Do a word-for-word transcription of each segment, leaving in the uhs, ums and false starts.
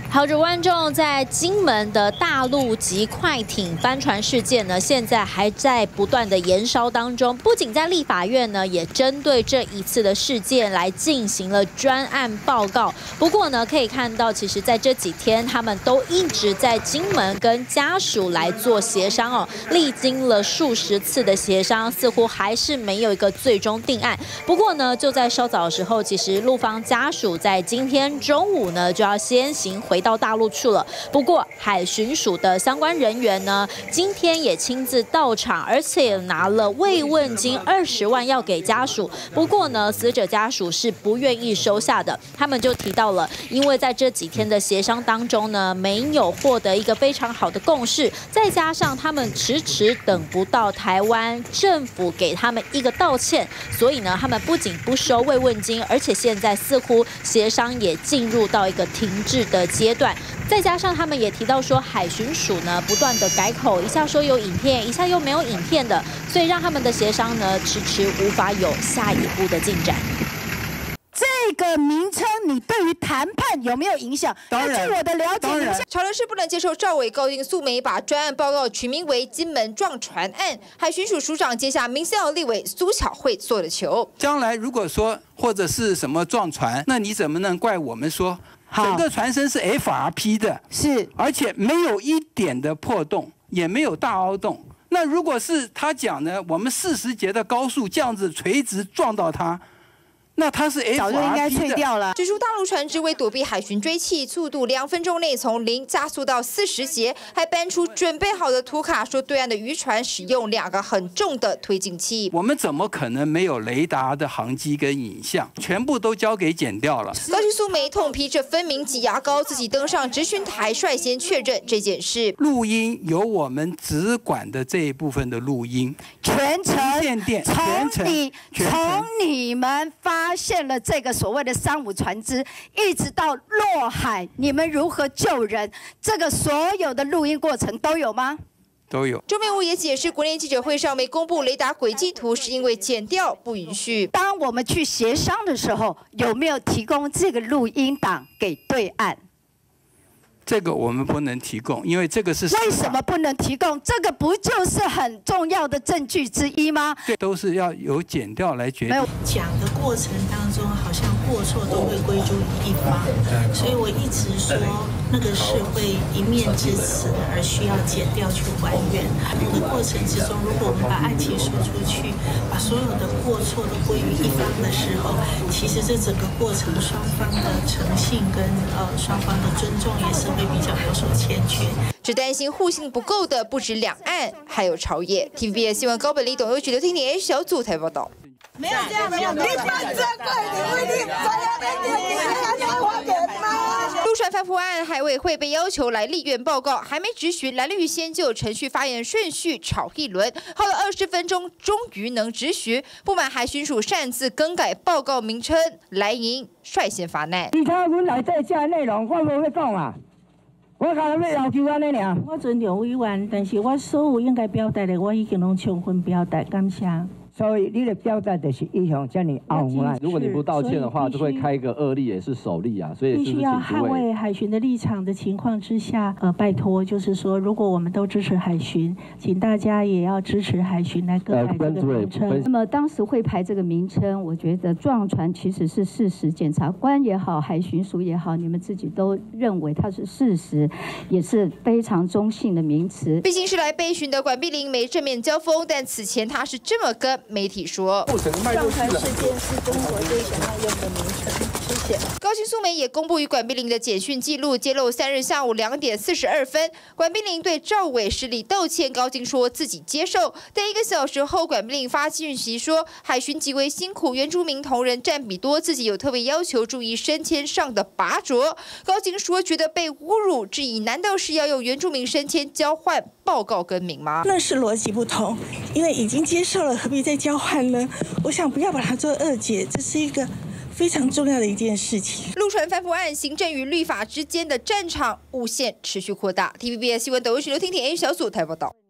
好，主观众在金门的大陆籍快艇翻船事件呢，现在还在不断的延烧当中。不仅在立法院呢，也针对这一次的事件来进行了专案报告。不过呢，可以看到，其实在这几天，他们都一直在金门跟家属来做协商哦，历经了数十次的协商，似乎还是没有一个最终定案。不过呢，就在稍早的时候，其实陆方家属在今天中午呢，就要先行回到大陆去了。不过海巡署的相关人员呢，今天也亲自到场，而且拿了慰问金二十万要给家属。不过呢，死者家属是不愿意收下的。他们就提到了，因为在这几天的协商当中呢，没有获得一个非常好的共识，再加上他们迟迟等不到台湾政府给他们一个道歉，所以呢，他们不仅不收慰问金，而且现在似乎协商也进入到一个停滞的阶段。再加上他们也提到说，海巡署呢不断的改口，一下说有影片，一下又没有影片的，所以让他们的协商呢迟迟无法有下一步的进展。 这个名称，你对于谈判有没有影响？ 当然， 据我的了解， 潮流是不能接受赵伟高进素梅把专案报告取名为“金门撞船案”。海巡署署长接下民进党立委苏巧慧做的球。 将来如果说或者是什么撞船，那你怎么能怪我们说整个船身是 F R P 的， 是， 而且没有一点的破洞，也没有大凹洞。那如果是他讲呢，我们四十节的高速这样子垂直撞到它。那它是 F R P 的， 早就应该脆掉了。 指出大陆船只为躲避海巡追缉，速度两分钟内从零加速到四十节，还搬出准备好的图卡，说对岸的渔船使用两个很重的推进器。 我们怎么可能没有雷达的航机跟影像？全部都交给剪掉了。 高金素梅痛批这分明挤牙膏，自己登上质询台率先确认这件事。 录音有我们只管的这一部分的录音， 全程从你从你们发。发现了这个所谓的三无船只，一直到落海，你们如何救人？这个所有的录音过程都有吗？ 都有。 周美武也解释，国联记者会上没公布雷达轨迹图，是因为剪掉不允许。 当我们去协商的时候，有没有提供这个录音档给对岸？ 这个我们不能提供，因为这个是为什么不能提供？这个不就是很重要的证据之一吗？ 对，都是要由检调来决定。 讲的过程当中，好像过错都会归诸于一方，所以我一直说那个是会一面之词，而需要检调去还原。那个过程之中，如果我们把案情说出去，把所有的过错都归于一方的时候，其实这整个过程双方的诚信跟呃双方的尊重也是会比较有所欠缺。 只担心互信不够的不止两岸，还有朝野。T V B S 新闻高本利、董佑菊、刘婷婷 H 小组台报道。 没有这样，没有，你反这个，你为你怎样的你你还要还给吗？ 陆船翻覆案，海委会被要求来立院报告，还没质询，蓝绿先就程序发言顺序吵一轮，耗了二十分钟，终于能质询。不满海巡署擅自更改报告名称，蓝营率先发难。 你看阮内底这内容，我无要讲啊。我可能要要求安尼尔。 我尊重委员，但是我所有应该表达的，我已经拢充分表达，感谢。 所以你的表达就是一向叫你傲慢。 如果你不道歉的话，就会开一个恶例，也是首例啊。所以必须要捍卫海巡的立场的情况之下，呃，拜托，就是说，如果我们都支持海巡，请大家也要支持海巡来更改这个名称。 那么当时会排这个名称，我觉得撞船其实是事实，检察官也好，海巡署也好，你们自己都认为它是事实，也是非常中性的名词。 毕竟是来备询的管碧玲没正面交锋，但此前他是这么跟媒体说： 撞船事件是中国最想要用的名称。谢谢。 高金素梅也公布与管碧玲的简讯记录，揭露三日下午两点四十二分，管碧玲对赵伟失礼道歉，高金说自己接受。但一个小时后，管碧玲发讯息说海巡极为辛苦，原住民同仁占比多，自己有特别要求注意升迁上的拔擢。高金说觉得被侮辱，质疑难道是要用原住民升迁交换报告更名吗？ 那是逻辑不同，因为已经接受了，何必再交换呢？我想不要把它做二解，这是一个非常重要的一件事情。 陆船翻覆案，行政与律法之间的战场无限持续扩大。T V B S 新闻抖音徐刘婷婷 A 小组台报道。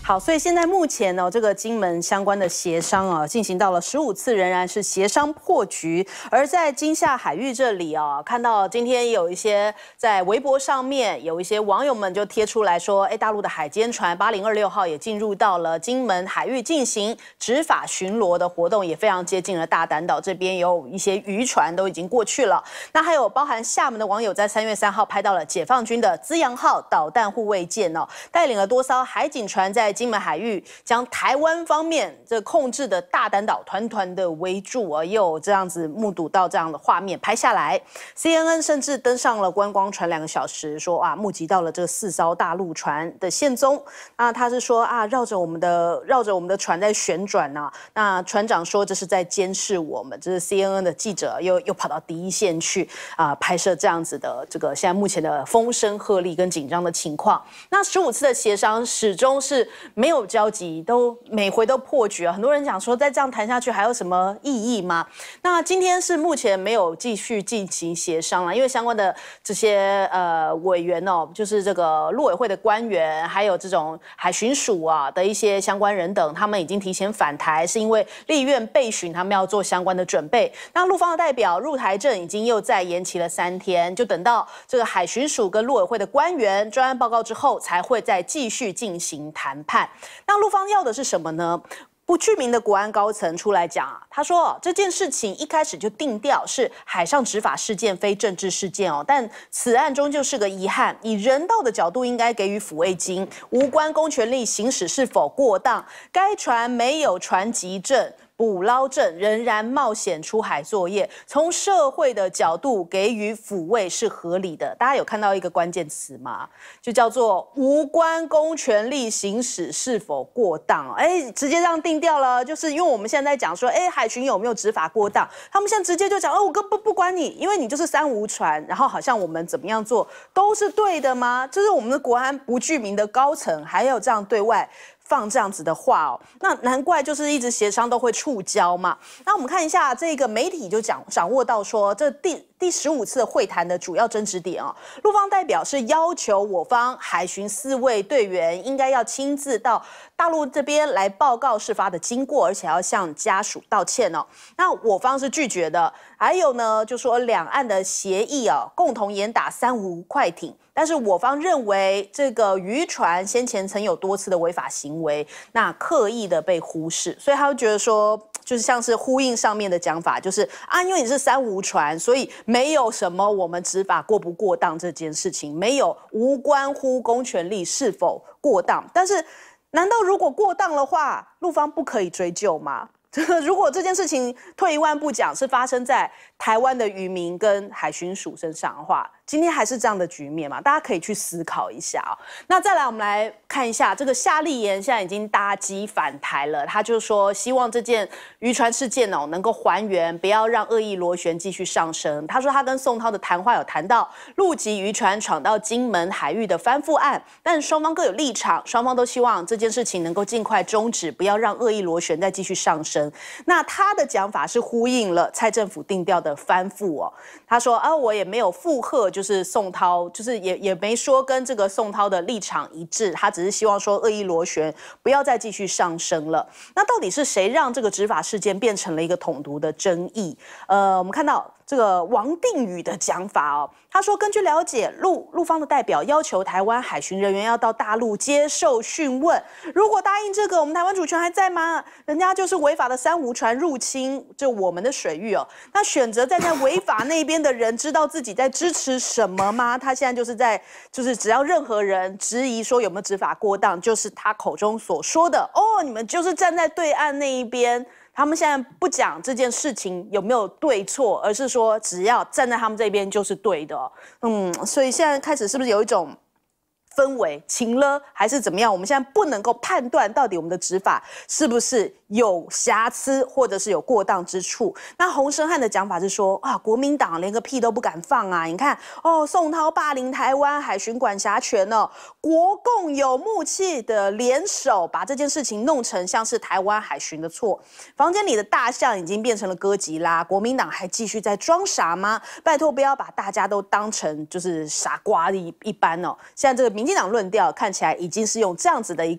好，所以现在目前呢，这个金门相关的协商啊，进行到了十五次，仍然是协商破局。而在金厦海域这里啊，看到今天有一些在微博上面有一些网友们就贴出来说，哎，大陆的海监船八零二六号也进入到了金门海域进行执法巡逻的活动，也非常接近了大胆岛这边，有一些渔船都已经过去了。那还有包含厦门的网友在三月三号拍到了解放军的资阳号导弹护卫舰哦，带领了多艘海警船在金门海域将台湾方面这控制的大胆岛团团的围住啊，也有这样子目睹到这样的画面拍下来。C N N 甚至登上了观光船两个小时，说啊，目击到了这四艘大陆船的现踪。那他是说啊，绕着我们的绕着我们的船在旋转啊。那船长说这是在监视我们，这是 C N N 的记者又又跑到第一线去啊、呃、拍摄这样子的这个现在目前的风声鹤唳跟紧张的情况。那十五次的协商始终是没有交集，都每回都破局啊。很多人讲说，再这样谈下去还有什么意义吗？那今天是目前没有继续进行协商了，因为相关的这些呃委员哦，就是这个陆委会的官员，还有这种海巡署啊的一些相关人等，他们已经提前返台，是因为立院备询，他们要做相关的准备。那陆方的代表入台证已经又再延期了三天，就等到这个海巡署跟陆委会的官员专案报告之后，才会再继续进行谈判。那陆方要的是什么呢？不具名的国安高层出来讲啊，他说这件事情一开始就定调是海上执法事件，非政治事件哦。但此案终究是个遗憾，以人道的角度应该给予抚慰金，无关公权力行使是否过当。该船没有船籍证、捕捞证，仍然冒险出海作业，从社会的角度给予抚慰是合理的。大家有看到一个关键词吗？就叫做无关公权力行使是否过当。哎，直接这样定调了，就是因为我们现在在讲说，哎，海巡有没有执法过当？他们现在直接就讲，哦，我根本不管你，因为你就是三无船，然后好像我们怎么样做都是对的吗？这是我们的国安不具名的高层，还有这样对外放这样子的话哦，那难怪就是一直协商都会触礁嘛。那我们看一下这个媒体就讲掌握到说，这第第十五次的会谈的主要争执点哦，陆方代表是要求我方海巡四位队员应该要亲自到大陆这边来报告事发的经过，而且要向家属道歉哦。那我方是拒绝的。还有呢，就说两岸的协议哦，共同严打三无快艇。但是我方认为这个渔船先前曾有多次的违法行为，那刻意的被忽视，所以他会觉得说，就是像是呼应上面的讲法，就是啊，因为你是三无船，所以没有什么我们执法过不过当这件事情，没有无关乎公权力是否过当。但是，难道如果过当的话，陆方不可以追究吗？如果这件事情退一万步讲，是发生在台湾的渔民跟海巡署身上的话，今天还是这样的局面嘛？大家可以去思考一下哦。那再来，我们来看一下这个夏立言现在已经搭机返台了，他就说希望这件渔船事件哦能够还原，不要让恶意螺旋继续上升。他说他跟宋涛的谈话有谈到陆籍渔船闯到金门海域的翻覆案，但双方各有立场，双方都希望这件事情能够尽快终止，不要让恶意螺旋再继续上升。那他的讲法是呼应了蔡政府定调的翻覆哦。他说啊，我也没有附和，就是宋涛，就是也也没说跟这个宋涛的立场一致，他只是希望说恶意螺旋不要再继续上升了。那到底是谁让这个执法事件变成了一个统独的争议？呃，我们看到这个王定宇的讲法哦，他说根据了解，陆陆方的代表要求台湾海巡人员要到大陆接受讯问，如果答应这个，我们台湾主权还在吗？人家就是违法的三无船入侵就我们的水域哦，那选择站在违法那边的人知道自己在支持什么吗？他现在就是在就是只要任何人质疑说有没有执法过当，就是他口中所说的哦，你们就是站在对岸那一边。他们现在不讲这件事情有没有对错，而是说只要站在他们这边就是对的。嗯，所以现在开始是不是有一种氛围情了还是怎么样？我们现在不能够判断到底我们的执法是不是有瑕疵或者是有过当之处。那洪申翰的讲法是说啊，国民党连个屁都不敢放啊！你看哦，宋涛霸凌台湾海巡管辖权哦，国共有默契的联手把这件事情弄成像是台湾海巡的错。房间里的大象已经变成了哥吉拉，国民党还继续在装傻吗？拜托不要把大家都当成就是傻瓜一一般哦。现在这个民进党论调看起来已经是用这样子的一个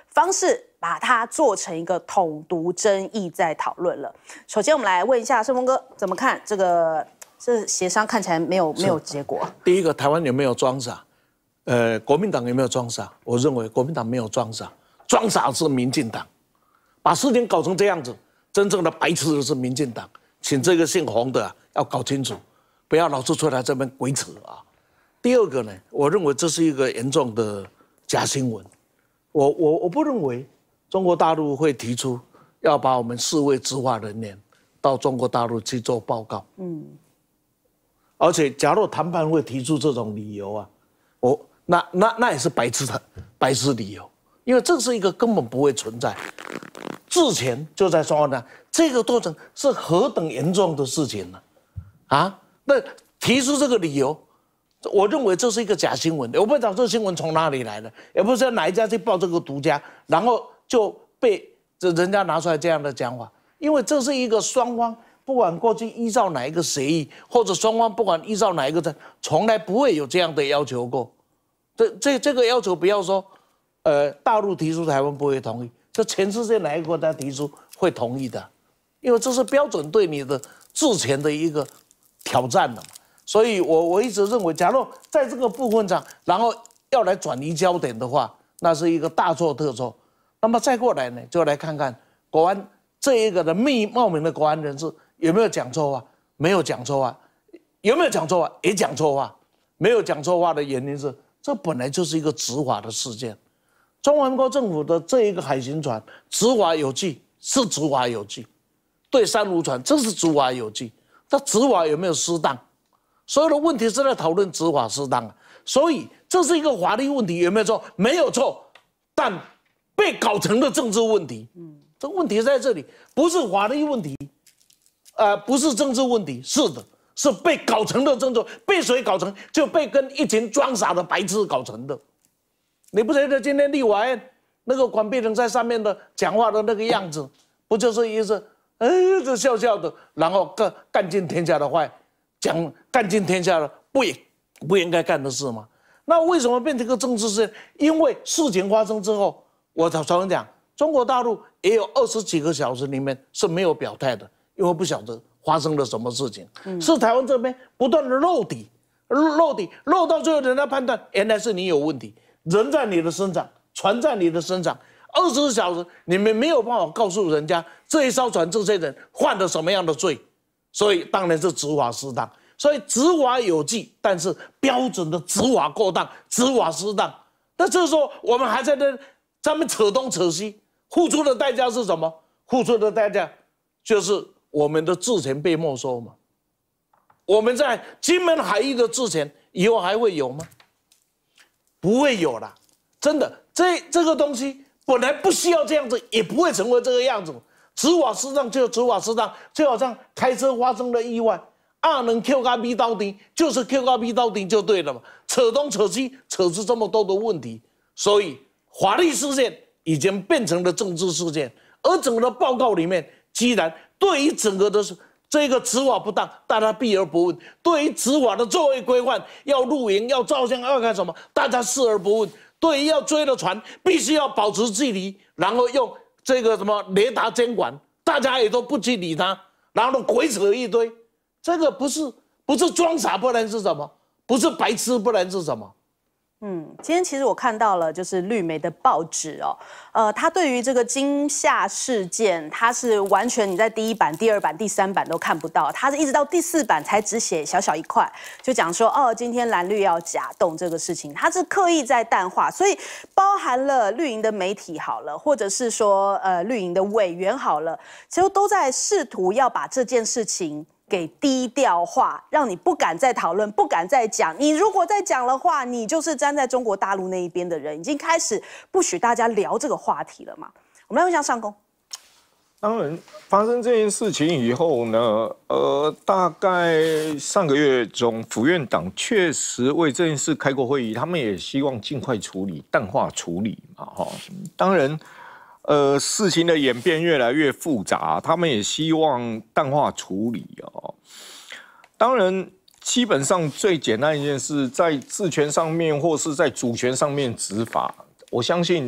方式，把它做成一个统独争议在讨论了。首先，我们来问一下顺峰哥怎么看这个？这协商看起来没有没有结果。 第一个，台湾有没有装傻？呃，国民党有没有装傻？我认为国民党没有装傻，装傻是民进党，把事情搞成这样子，真正的白痴的是民进党。请这个姓洪的、啊、要搞清楚，不要老是出来这边鬼扯啊。第二个呢，我认为这是一个严重的假新闻。我我我不认为中国大陆会提出要把我们四位执法人员到中国大陆去做报告。嗯。而且，假如谈判会提出这种理由啊，我那那那也是白痴的白痴理由，因为这是一个根本不会存在。之前就在双方谈，这个过程是何等严重的事情呢？啊，那提出这个理由，我认为这是一个假新闻。我不知道这个新闻从哪里来的，也不知道哪一家去报这个独家，然后就被这人家拿出来这样的讲法，因为这是一个双方。不管过去依照哪一个协议，或者双方不管依照哪一个的，从来不会有这样的要求过。这这这个要求不要说，呃，大陆提出台湾不会同意，这全世界哪一个国家提出会同意的？因为这是标准对你的治权的一个挑战了嘛。所以我我一直认为，假如在这个部分上，然后要来转移焦点的话，那是一个大错特错。那么再过来呢，就来看看国安这一个的密冒名的国安人士。有没有讲错话？没有讲错话。有没有讲错话？也讲错话。没有讲错话的原因是，这本来就是一个执法的事件。中华民国政府的这一个海巡船执法有纪，是执法有纪；对三无船，这是执法有纪。它执法有没有失当？所有的问题是在讨论执法失当啊。所以这是一个法律问题，有没有错？没有错，但被搞成了政治问题。嗯，这问题在这里，不是法律问题。呃，不是政治问题，是的，是被搞成的政治，被谁搞成？就被跟一群装傻的白痴搞成的。你不觉得今天立法院那个管碧玲在上面的讲话的那个样子，不就是一直哎这笑笑的，然后干干尽天下的坏，讲干尽天下的不也不应该干的事吗？那为什么变成个政治事件？因为事情发生之后，我常常讲，中国大陆也有二十几个小时里面是没有表态的。因为不晓得发生了什么事情，嗯、是台湾这边不断的漏底，漏底，漏到最后，人家判断原来是你有问题，人在你的身上，船在你的身上，二十四小时你们没有办法告诉人家这一艘船这些人犯了什么样的罪，所以当然是执法失当。所以执法有纪，但是标准的执法过当，执法失当。那这时候我们还在那咱们扯东扯西，付出的代价是什么？付出的代价就是我们的治权被没收嘛？我们在金门海域的治权以后还会有吗？不会有啦，真的，这这个东西本来不需要这样子，也不会成为这个样子。执法失当就执法失当，就好像开车发生了意外，二能 Q 到 B 到底，就是 Q 到 B 到底就对了嘛。扯东扯西，扯出这么多的问题，所以法律事件已经变成了政治事件，而整个的报告里面。既然对于整个的这个执法不当，大家避而不问；对于执法的作为规范，要录影、要照相、要干什么，大家视而不问；对于要追的船，必须要保持距离，然后用这个什么雷达监管，大家也都不去理他，然后鬼扯一堆。这个不是不是装傻，不然是什么？不是白痴，不然是什么？ 嗯，今天其实我看到了，就是绿媒的报纸哦，呃，他对于这个金厦事件，他是完全你在第一版、第二版、第三版都看不到，他是一直到第四版才只写小小一块，就讲说哦，今天蓝绿要假动这个事情，他是刻意在淡化，所以包含了绿营的媒体好了，或者是说呃绿营的委员好了，其实都在试图要把这件事情。给低调化，让你不敢再讨论，不敢再讲。你如果再讲的话，你就是站在中国大陆那一边的人，已经开始不许大家聊这个话题了嘛。我们来问一下上公。 当然，发生这件事情以后呢，呃，大概上个月中，府院党确实为这件事开过会议，他们也希望尽快处理、淡化处理嘛，哈。当然。呃，事情的演变越来越复杂，他们也希望淡化处理哦。当然，基本上最简单一件事，在治权上面或是在主权上面执法，我相信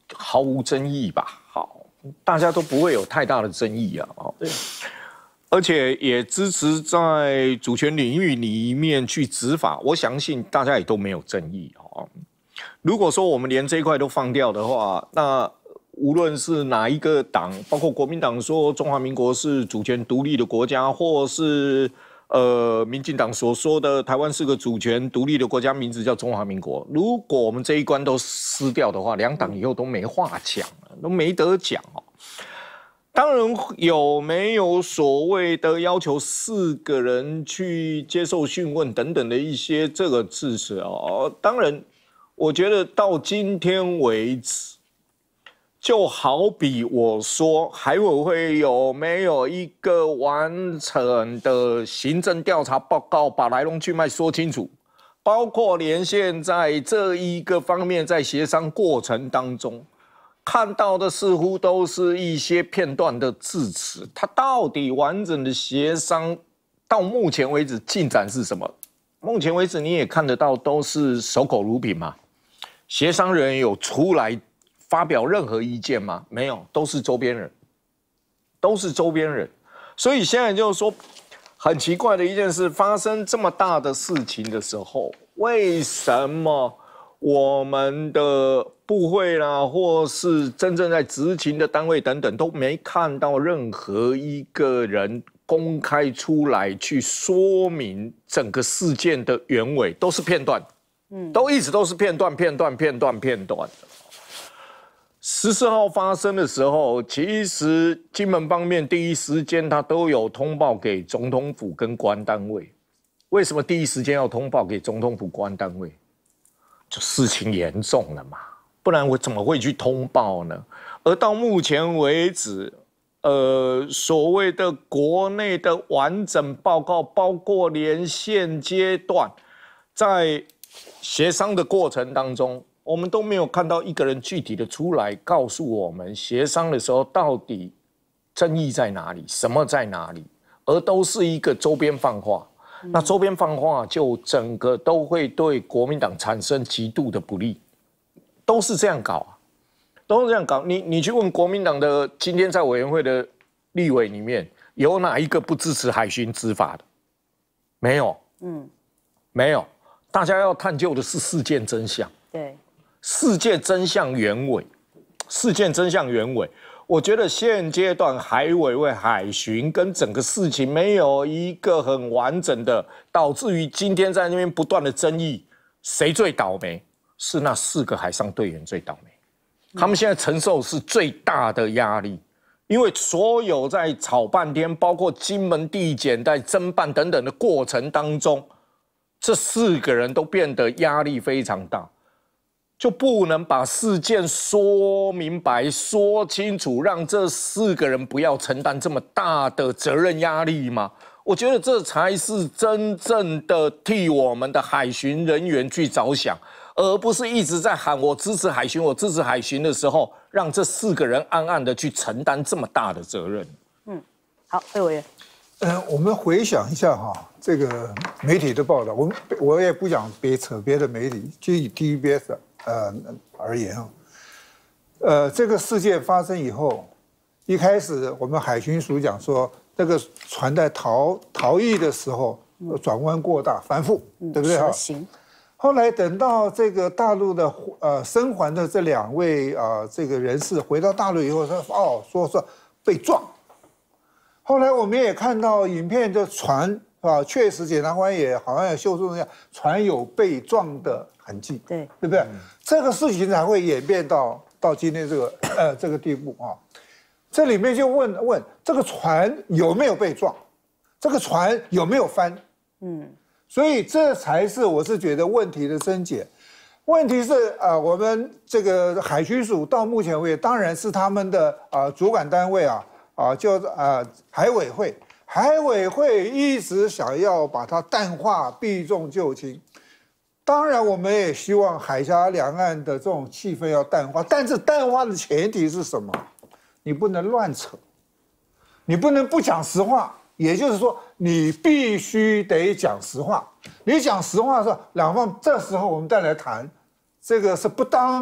毫无争议吧？好，大家都不会有太大的争议啊。哦，对。而且也支持在主权领域里面去执法，我相信大家也都没有争议哦。如果说我们连这一块都放掉的话，那无论是哪一个党，包括国民党说中华民国是主权独立的国家，或是呃民进党所说的台湾是个主权独立的国家，名字叫中华民国。如果我们这一关都撕掉的话，两党以后都没话讲了，都没得讲哦。当然，有没有所谓的要求四个人去接受讯问等等的一些这个支持哦？当然，我觉得到今天为止，就好比我说，海委会有没有一个完整的行政调查报告，把来龙去脉说清楚，包括连现在这一个方面在协商过程当中。看到的似乎都是一些片段的字词，它到底完整的协商到目前为止进展是什么？目前为止你也看得到，都是守口如瓶嘛。协商人有出来发表任何意见吗？没有，都是周边人，都是周边人。所以现在就是说，很奇怪的一件事，发生这么大的事情的时候，为什么我们的部会啦，或是真正在执行的单位等等，都没看到任何一个人公开出来去说明整个事件的原委，都是片段，嗯，都一直都是片段、片段、片段、片段。十四号发生的时候，其实金门方面第一时间他都有通报给总统府跟国安单位。为什么第一时间要通报给总统府、国安单位？就事情严重了嘛。不然我怎么会去通报呢？而到目前为止，呃，所谓的国内的完整报告，包括连现阶段在协商的过程当中，我们都没有看到一个人具体的出来告诉我们协商的时候到底争议在哪里，什么在哪里，而都是一个周边放话。嗯、那周边放话就整个都会对国民党产生极度的不利。都是这样搞啊，都是这样搞。你你去问国民党的今天在委员会的立委里面，有哪一个不支持海巡执法的？没有，嗯，没有。大家要探究的是事件真相， 对， 事件真相原委，事件真相原委。我觉得现阶段海委会、海巡跟整个事情没有一个很完整的，导致于今天在那边不断的争议，谁最倒霉？是那四个海上队员最倒霉，他们现在承受是最大的压力，因为所有在吵半天，包括金门地检在侦办等等的过程当中，这四个人都变得压力非常大，就不能把事件说明白、说清楚，让这四个人不要承担这么大的责任压力吗？我觉得这才是真正的替我们的海巡人员去着想。而不是一直在喊我支持海巡，我支持海巡的时候，让这四个人暗暗的去承担这么大的责任。 嗯，好，费委员。 呃，我们回想一下哈，这个媒体的报道，我们我也不想别扯别的媒体，就以 T V B S 呃而言啊，呃，这个事件发生以后，一开始我们海巡署讲说，这个船在逃逃逸的时候转弯过大，翻覆，嗯、对不对哈？ 行。 后来等到这个大陆的呃生还的这两位啊、呃、这个人士回到大陆以后说哦说说被撞，后来我们也看到影片的船啊，确实检察官也好像也秀出那样船有被撞的痕迹， 对对不对？嗯、这个事情才会演变到到今天这个呃这个地步啊。这里面就问问这个船有没有被撞，这个船有没有翻？嗯。所以这才是我是觉得问题的症结。问题是啊、呃，我们这个海巡署到目前为止，当然是他们的啊、呃、主管单位啊啊，就啊、呃、海委会，海委会一直想要把它淡化，避重就轻。当然，我们也希望海峡两岸的这种气氛要淡化，但是淡化的前提是什么？你不能乱扯，你不能不讲实话。也就是说，你必须得讲实话。你讲实话的时候，两方这时候我们再来谈，这个是不当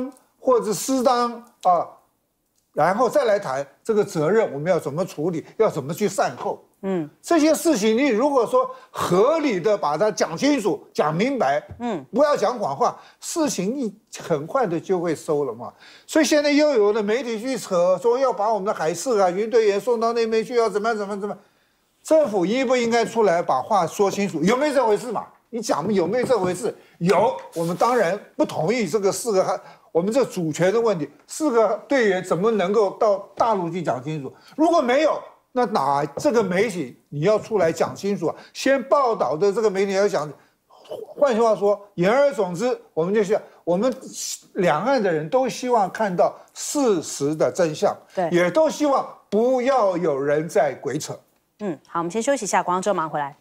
或者适当啊，然后再来谈这个责任我们要怎么处理，要怎么去善后。嗯，这些事情你如果说合理的把它讲清楚、讲明白，嗯，不要讲谎话，事情一很快的就会收了嘛。所以现在又有的媒体去扯说要把我们的海事海军队员送到那边去，要怎么样怎么样怎么样，政府应不应该出来把话说清楚？有没有这回事嘛？你讲有没有这回事？有，我们当然不同意这个四个我们这主权的问题，四个队员怎么能够到大陆去讲清楚？如果没有。那哪这个媒体你要出来讲清楚啊？先报道的这个媒体要讲，换句话说，言而总之，我们就是我们两岸的人都希望看到事实的真相，对，也都希望不要有人在鬼扯。 嗯，好，我们先休息一下，广告之后马上回来。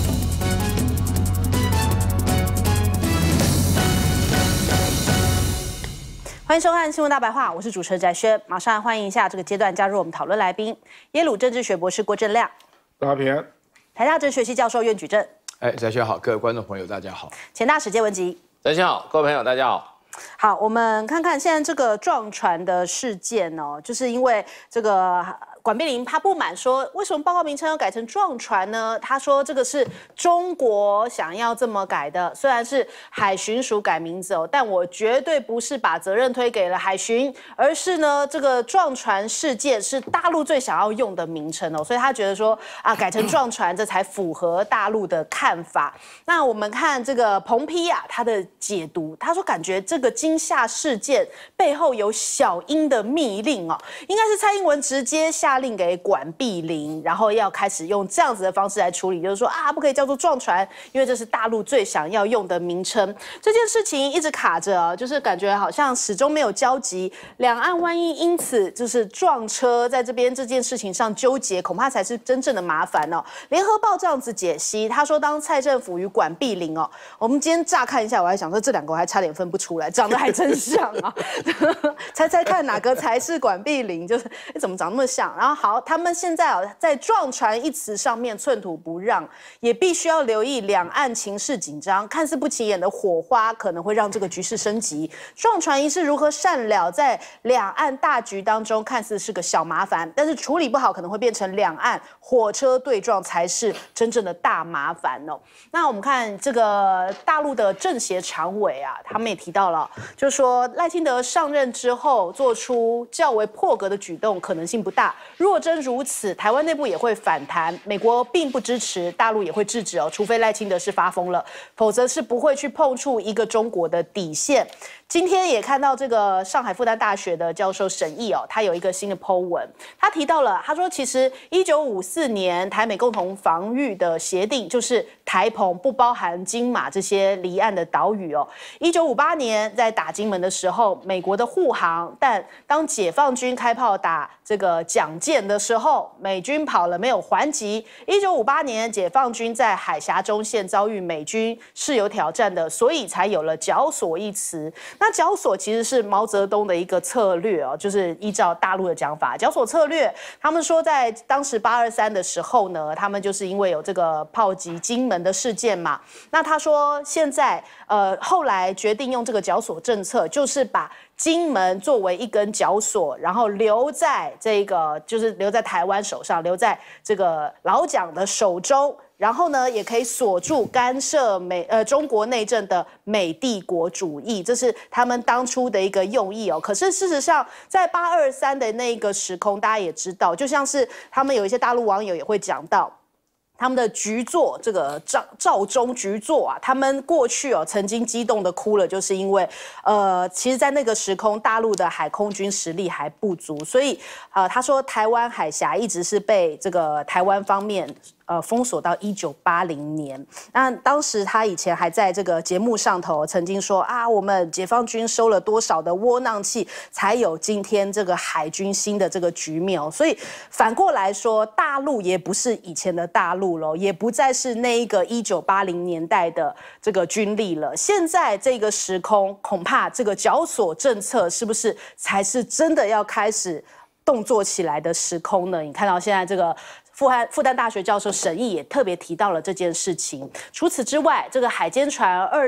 欢迎收看《新闻大白话》，我是主持人翟轩，马上来欢迎一下这个阶段加入我们讨论来宾，耶鲁政治学博士郭正亮， 大家平安； 台大哲学系教授苑举正， 哎，翟轩好，各位观众朋友大家好； 前大使谢文吉， 翟轩好，各位朋友大家好。 好，我们看看现在这个撞船的事件哦，就是因为这个。管碧玲他不满说，为什么报告名称要改成撞船呢？他说这个是中国想要这么改的，虽然是海巡署改名字哦，但我绝对不是把责任推给了海巡，而是呢这个撞船事件是大陆最想要用的名称哦，所以他觉得说啊改成撞船这才符合大陆的看法。那我们看这个彭丕啊他的解读，他说感觉这个金厦事件背后有小英的密令哦，应该是蔡英文直接下。下令给管碧玲，然后要开始用这样子的方式来处理，就是说啊，不可以叫做撞船，因为这是大陆最想要用的名称。这件事情一直卡着，就是感觉好像始终没有交集。两岸万一因此就是撞车，在这边这件事情上纠结，恐怕才是真正的麻烦哦。联合报这样子解析，他说，当蔡政府与管碧玲哦，我们今天乍看一下，我还想说这两个我还差点分不出来，长得还真像啊，猜猜看哪个才是管碧玲？就是怎么长那么像？然后好，他们现在啊在撞船一词上面寸土不让，也必须要留意两岸情势紧张，看似不起眼的火花可能会让这个局势升级。撞船一事如何善了，在两岸大局当中看似是个小麻烦，但是处理不好可能会变成两岸火车对撞，才是真正的大麻烦哦。那我们看这个大陆的政协常委啊，他们也提到了，就是说赖清德上任之后做出较为破格的举动，可能性不大。若真如此，台湾内部也会反弹，美国并不支持，大陆也会制止哦，除非赖清德是发疯了，否则是不会去碰触一个中国的底线。今天也看到这个上海复旦大学的教授沈毅哦，他有一个新的 po 文，他提到了，他说其实一九五四年台美共同防御的协定就是台澎不包含金马这些离岸的岛屿哦。一九五八年在打金门的时候，美国的护航，但当解放军开炮打这个蒋舰的时候，美军跑了没有还击。一九五八年解放军在海峡中线遭遇美军是有挑战的，所以才有了绞索一词。那绞索其实是毛泽东的一个策略哦，就是依照大陆的讲法，绞索策略，他们说在当时八二三的时候呢，他们就是因为有这个炮击金门的事件嘛。那他说现在呃后来决定用这个绞索政策，就是把金门作为一根绞索，然后留在这个就是留在台湾手上，留在这个老蒋的手中。然后呢，也可以锁住干涉美呃中国内政的美帝国主义，这是他们当初的一个用意哦。可是事实上，在八二三的那个时空，大家也知道，就像是他们有一些大陆网友也会讲到。他们的局座，这个赵赵中局座啊，他们过去哦曾经激动的哭了，就是因为，呃，其实，在那个时空，大陆的海空军实力还不足，所以，呃，他说台湾海峡一直是被这个台湾方面。呃，封锁到一九八零年。那当时他以前还在这个节目上头曾经说啊，我们解放军收了多少的窝囊气，才有今天这个海军新的这个局面哦。所以反过来说，大陆也不是以前的大陆了，也不再是那一个一九八零年代的这个军力了。现在这个时空，恐怕这个绞索政策是不是才是真的要开始动作起来的时空呢？你看到现在这个。复旦复旦大学教授沈毅也特别提到了这件事情。除此之外，这个海监船二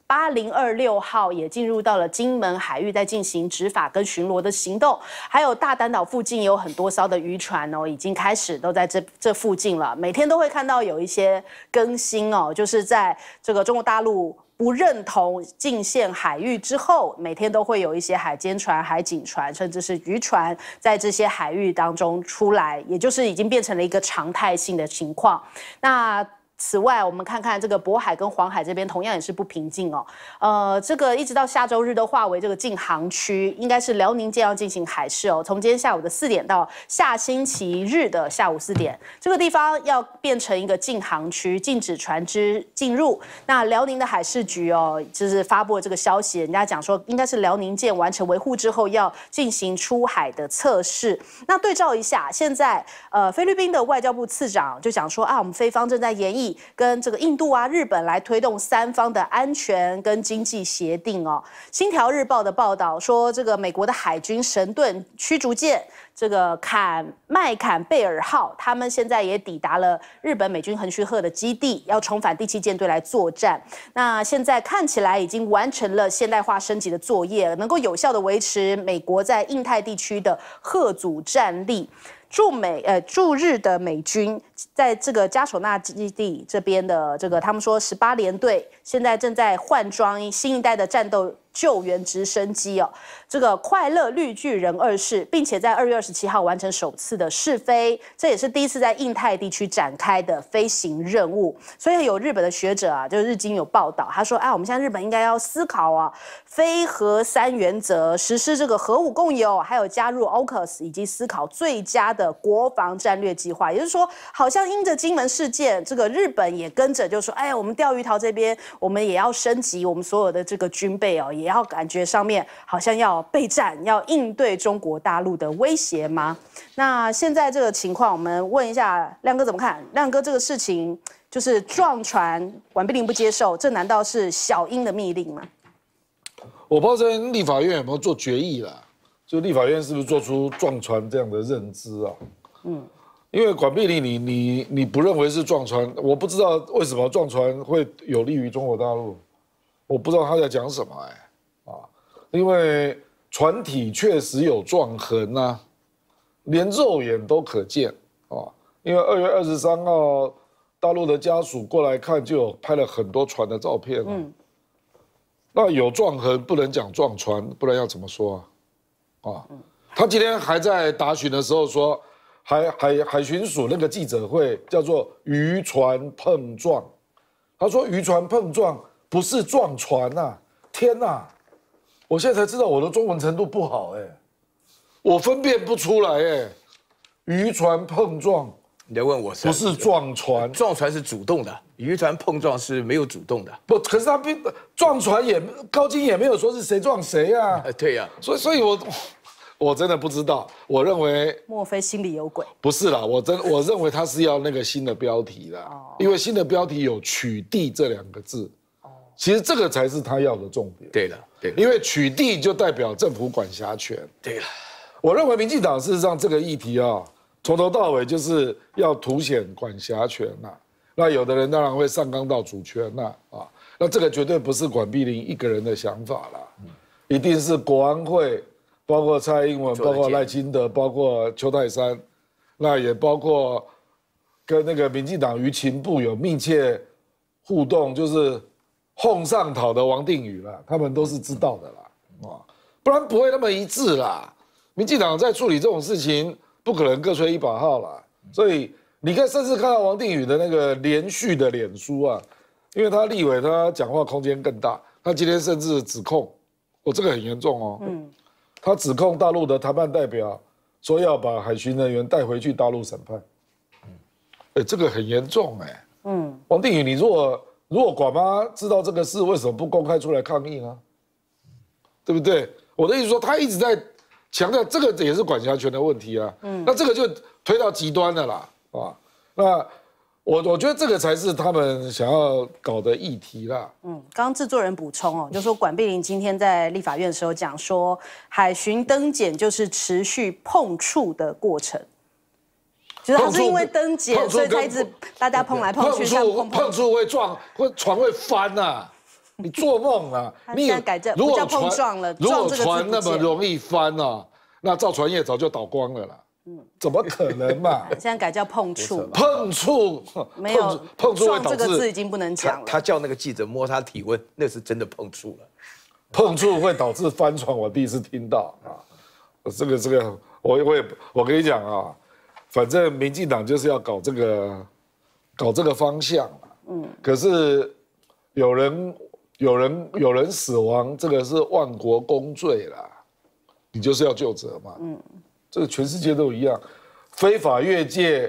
八零二六号也进入到了金门海域，在进行执法跟巡逻的行动。还有大嶝岛附近也有很多艘的渔船哦，已经开始都在这这附近了。每天都会看到有一些更新哦，就是在这个中国大陆不认同禁限海域之后，每天都会有一些海监船、海警船，甚至是渔船在这些海域当中出来，也就是已经变成了一个常态性的情况。那此外，我们看看这个渤海跟黄海这边同样也是不平静哦。呃，这个一直到下周日都划为这个禁航区，应该是辽宁舰要进行海试哦。从今天下午的四点到下星期日的下午四点，这个地方要变成一个禁航区，禁止船只进入。那辽宁的海事局哦，就是发布了这个消息，人家讲说应该是辽宁舰完成维护之后要进行出海的测试。那对照一下，现在呃菲律宾的外交部次长就讲说啊，我们菲方正在研议跟这个印度啊、日本来推动三方的安全跟经济协定哦。星条日报的报道说，这个美国的海军神盾驱逐舰这个坎麦坎贝尔号，他们现在也抵达了日本美军横须贺的基地，要重返第七舰队来作战。那现在看起来已经完成了现代化升级的作业，能够有效的维持美国在印太地区的嚇阻战力。驻美呃驻日的美军在这个加索纳基地这边的这个，他们说十八联队现在正在换装新一代的战斗救援直升机哦，这个快乐绿巨人二式，并且在二月二十七号完成首次的试飞，这也是第一次在印太地区展开的飞行任务。所以有日本的学者啊，就是日经有报道，他说啊，我们现在日本应该要思考啊，非核三原则，实施这个核武共有，还有加入 O C U S， 以及思考最佳的国防战略计划。也就是说，好像因着金门事件，这个日本也跟着就说，哎，我们钓鱼岛这边我们也要升级我们所有的这个军备哦，也要感觉上面好像要备战，要应对中国大陆的威胁吗？那现在这个情况，我们问一下亮哥怎么看？亮哥，这个事情就是撞船，管碧玲不接受，这难道是小英的密令吗？ 我不知道在立法院有没有做决议啦，就立法院是不是做出撞船这样的认知啊？嗯，因为管碧玲你你你不认为是撞船，我不知道为什么撞船会有利于中国大陆，我不知道他在讲什么哎、欸、啊，因为船体确实有撞痕啊，连肉眼都可见啊。因为二月二十三号，大陆的家属过来看，就有拍了很多船的照片啊。嗯，那有撞痕不能讲撞船，不然要怎么说啊？啊，他今天还在答询的时候说，海海海巡署那个记者会叫做渔船碰撞，他说渔船碰撞不是撞船呐！天哪！我现在才知道我的中文程度不好哎、欸，我分辨不出来哎、欸，渔船碰撞。 你要问我是不是撞船？ 撞船是主动的，渔船碰撞是没有主动的。 不，可是他并撞船也高金也没有说是谁撞谁啊。 对呀、啊， 所以所以我我真的不知道。我认为莫非心里有鬼？ 不是啦，我真我认为他是要那个新的标题啦，哦、因为新的标题有取缔这两个字。哦，其实这个才是他要的重点。 对了，对了， 因为取缔就代表政府管辖权。 对了， 我认为民进党事实上这个议题啊。从头到尾就是要凸显管辖权呐、啊，那有的人当然会上纲到主权呐、啊，啊，那这个绝对不是管碧玲一个人的想法啦，嗯、一定是国安会，包括蔡英文，包括赖清德，包括邱泰山，那也包括跟那个民进党舆情部有密切互动，就是哄上讨的王定宇啦，他们都是知道的啦，啊，不然不会那么一致啦。民进党在处理这种事情。不可能各吹一把号啦，所以你看，甚至看到王定宇的那个连续的脸书啊，因为他立委他讲话空间更大，他今天甚至指控，哦，这个很严重哦，嗯，他指控大陆的谈判代表说要把海巡人员带回去大陆审判，嗯，哎，这个很严重哎，嗯，王定宇，你如果如果管妈知道这个事，为什么不公开出来抗议呢？对不对？我的意思说，他一直在。强调这个也是管辖权的问题啊，嗯，那这个就推到极端了啦，啊，那我我觉得这个才是他们想要搞的议题啦。 嗯，刚刚制作人补充哦，就说管碧玲今天在立法院的时候讲说，海巡登检就是持续碰触的过程，就是他是因为登检，所以才一直大家碰来碰去， 碰触碰触会撞，会船会翻呐、啊。 你做梦啊！你现在改叫不叫碰撞了， 如果撞这个字船那么不见容易翻啊，那造船业早就倒光了啦。嗯，怎么可能嘛？ 现在改叫碰触， 碰触没有碰触会撞导致这个字已经不能讲了。 他叫那个记者摸他体温，那是真的碰触了。 碰触会导致翻船，我第一次听到啊。这个这个，我我也我跟你讲啊，反正民进党就是要搞这个搞这个方向嘛。嗯。可是有人有人有人死亡，这个是万国公罪啦，你就是要究责嘛。嗯。这个全世界都一样，非法越界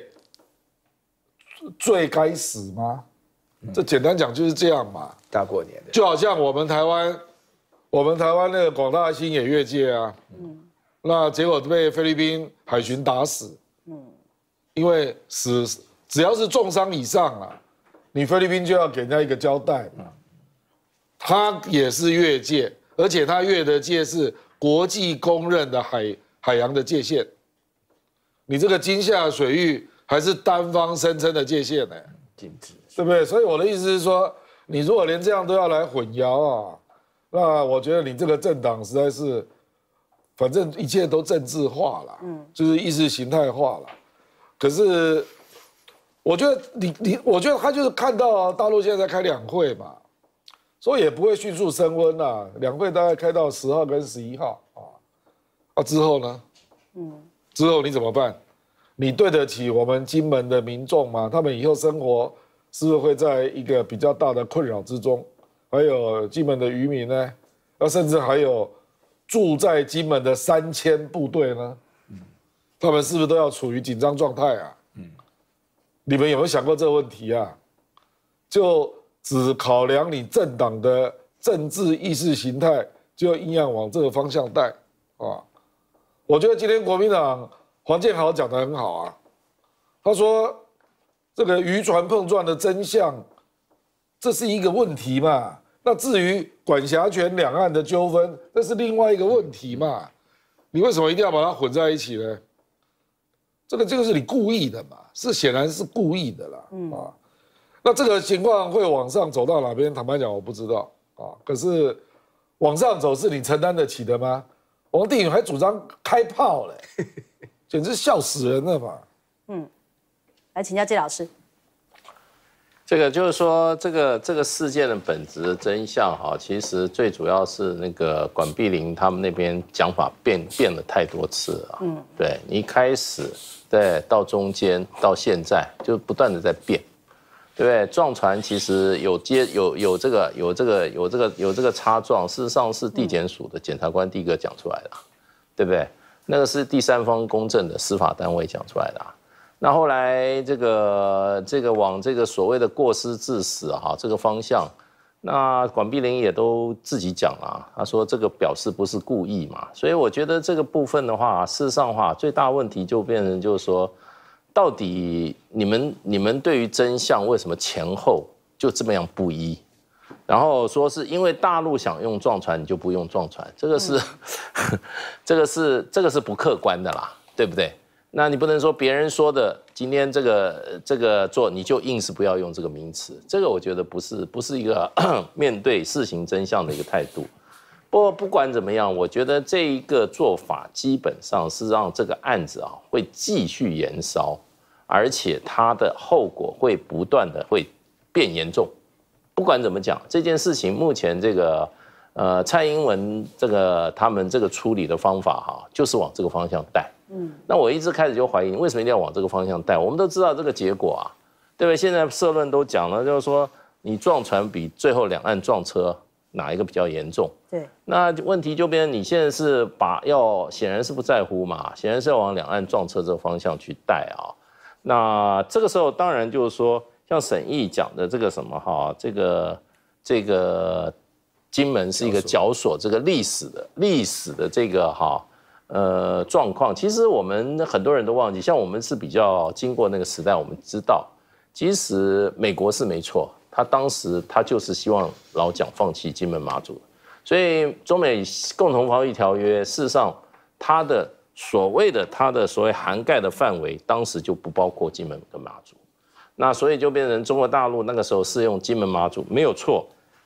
罪该死吗？这简单讲就是这样嘛。 大过年的， 就好像我们台湾，我们台湾那个广大兴也越界啊，嗯，那结果被菲律宾海巡打死，嗯，因为死只要是重伤以上啊，你菲律宾就要给人家一个交代嘛。他也是越界，而且他越的界是国际公认的海。海洋的界限，你这个金厦水域还是单方声称的界限呢？禁止，对不对？所以我的意思是说，你如果连这样都要来混淆啊，那我觉得你这个政党实在是，反正一切都政治化了，嗯，就是意识形态化了。可是，我觉得你你，我觉得他就是看到大陆现在在开两会嘛，所以也不会迅速升温啦。两会大概开到十号跟十一号啊。啊，之后呢？嗯，之后你怎么办？你对得起我们金门的民众吗？他们以后生活是不是会在一个比较大的困扰之中？还有金门的渔民呢？那甚至还有住在金门的三千部队呢？嗯，他们是不是都要处于紧张状态啊？嗯，你们有没有想过这个问题啊？就只考量你政党的政治意识形态，就硬要往这个方向带啊？我觉得今天国民党黄建豪讲得很好啊，他说这个渔船碰撞的真相，这是一个问题嘛。那至于管辖权两岸的纠纷，这是另外一个问题嘛。你为什么一定要把它混在一起呢？这个这个是你故意的嘛，是显然是故意的啦。嗯啊，那这个情况会往上走到哪边？坦白讲，我不知道啊。可是往上走是你承担得起的吗？王定宇还主张开炮嘞，简直笑死人了嘛！ 嗯，来请教谢老师。 这个就是说，这个这个事件的本质的真相哈，其实最主要是那个管碧玲他们那边讲法变变了太多次啊。嗯，对你一开始，对，到中间到现在，就不断的在变。对不对？撞船其实有接有有这个有这个有这个有这个擦撞，事实上是地检署的检察官第一个讲出来的，对不对？那个是第三方公正的司法单位讲出来的。那后来这个这个往这个所谓的过失致死哈这个方向，那管碧玲也都自己讲了，他说这个表示不是故意嘛，所以我觉得这个部分的话，事实上的话最大问题就变成就是说。到底你们你们对于真相为什么前后就这么样不一？然后说是因为大陆想用撞船，你就不用撞船，这个是、嗯、这个是这个是不客观的啦，对不对？那你不能说别人说的，今天这个这个做你就硬是不要用这个名词，这个我觉得不是不是一个面对事情真相的一个态度。不过不管怎么样，我觉得这一个做法基本上是让这个案子啊会继续延烧，而且它的后果会不断的会变严重。不管怎么讲，这件事情目前这个呃蔡英文这个他们这个处理的方法哈，就是往这个方向带。嗯，那我一直开始就怀疑，为什么一定要往这个方向带？我们都知道这个结果啊，对不对？现在社论都讲了，就是说你撞船比最后两岸撞车。哪一个比较严重？ 对， 那问题就变成你现在是把要显然是不在乎嘛，显然是要往两岸撞车这个方向去带啊。那这个时候当然就是说，像沈毅讲的这个什么哈，这个这个金门是一个绞索，这个历史的历史的这个哈呃状况，其实我们很多人都忘记，像我们是比较经过那个时代，我们知道，其实美国是没错。他当时他就是希望老蒋放弃金门马祖，所以中美共同防御条约事实上它的所谓的它的所谓涵盖的范围，当时就不包括金门跟马祖，那所以就变成中国大陆那个时候适用金门马祖没有错，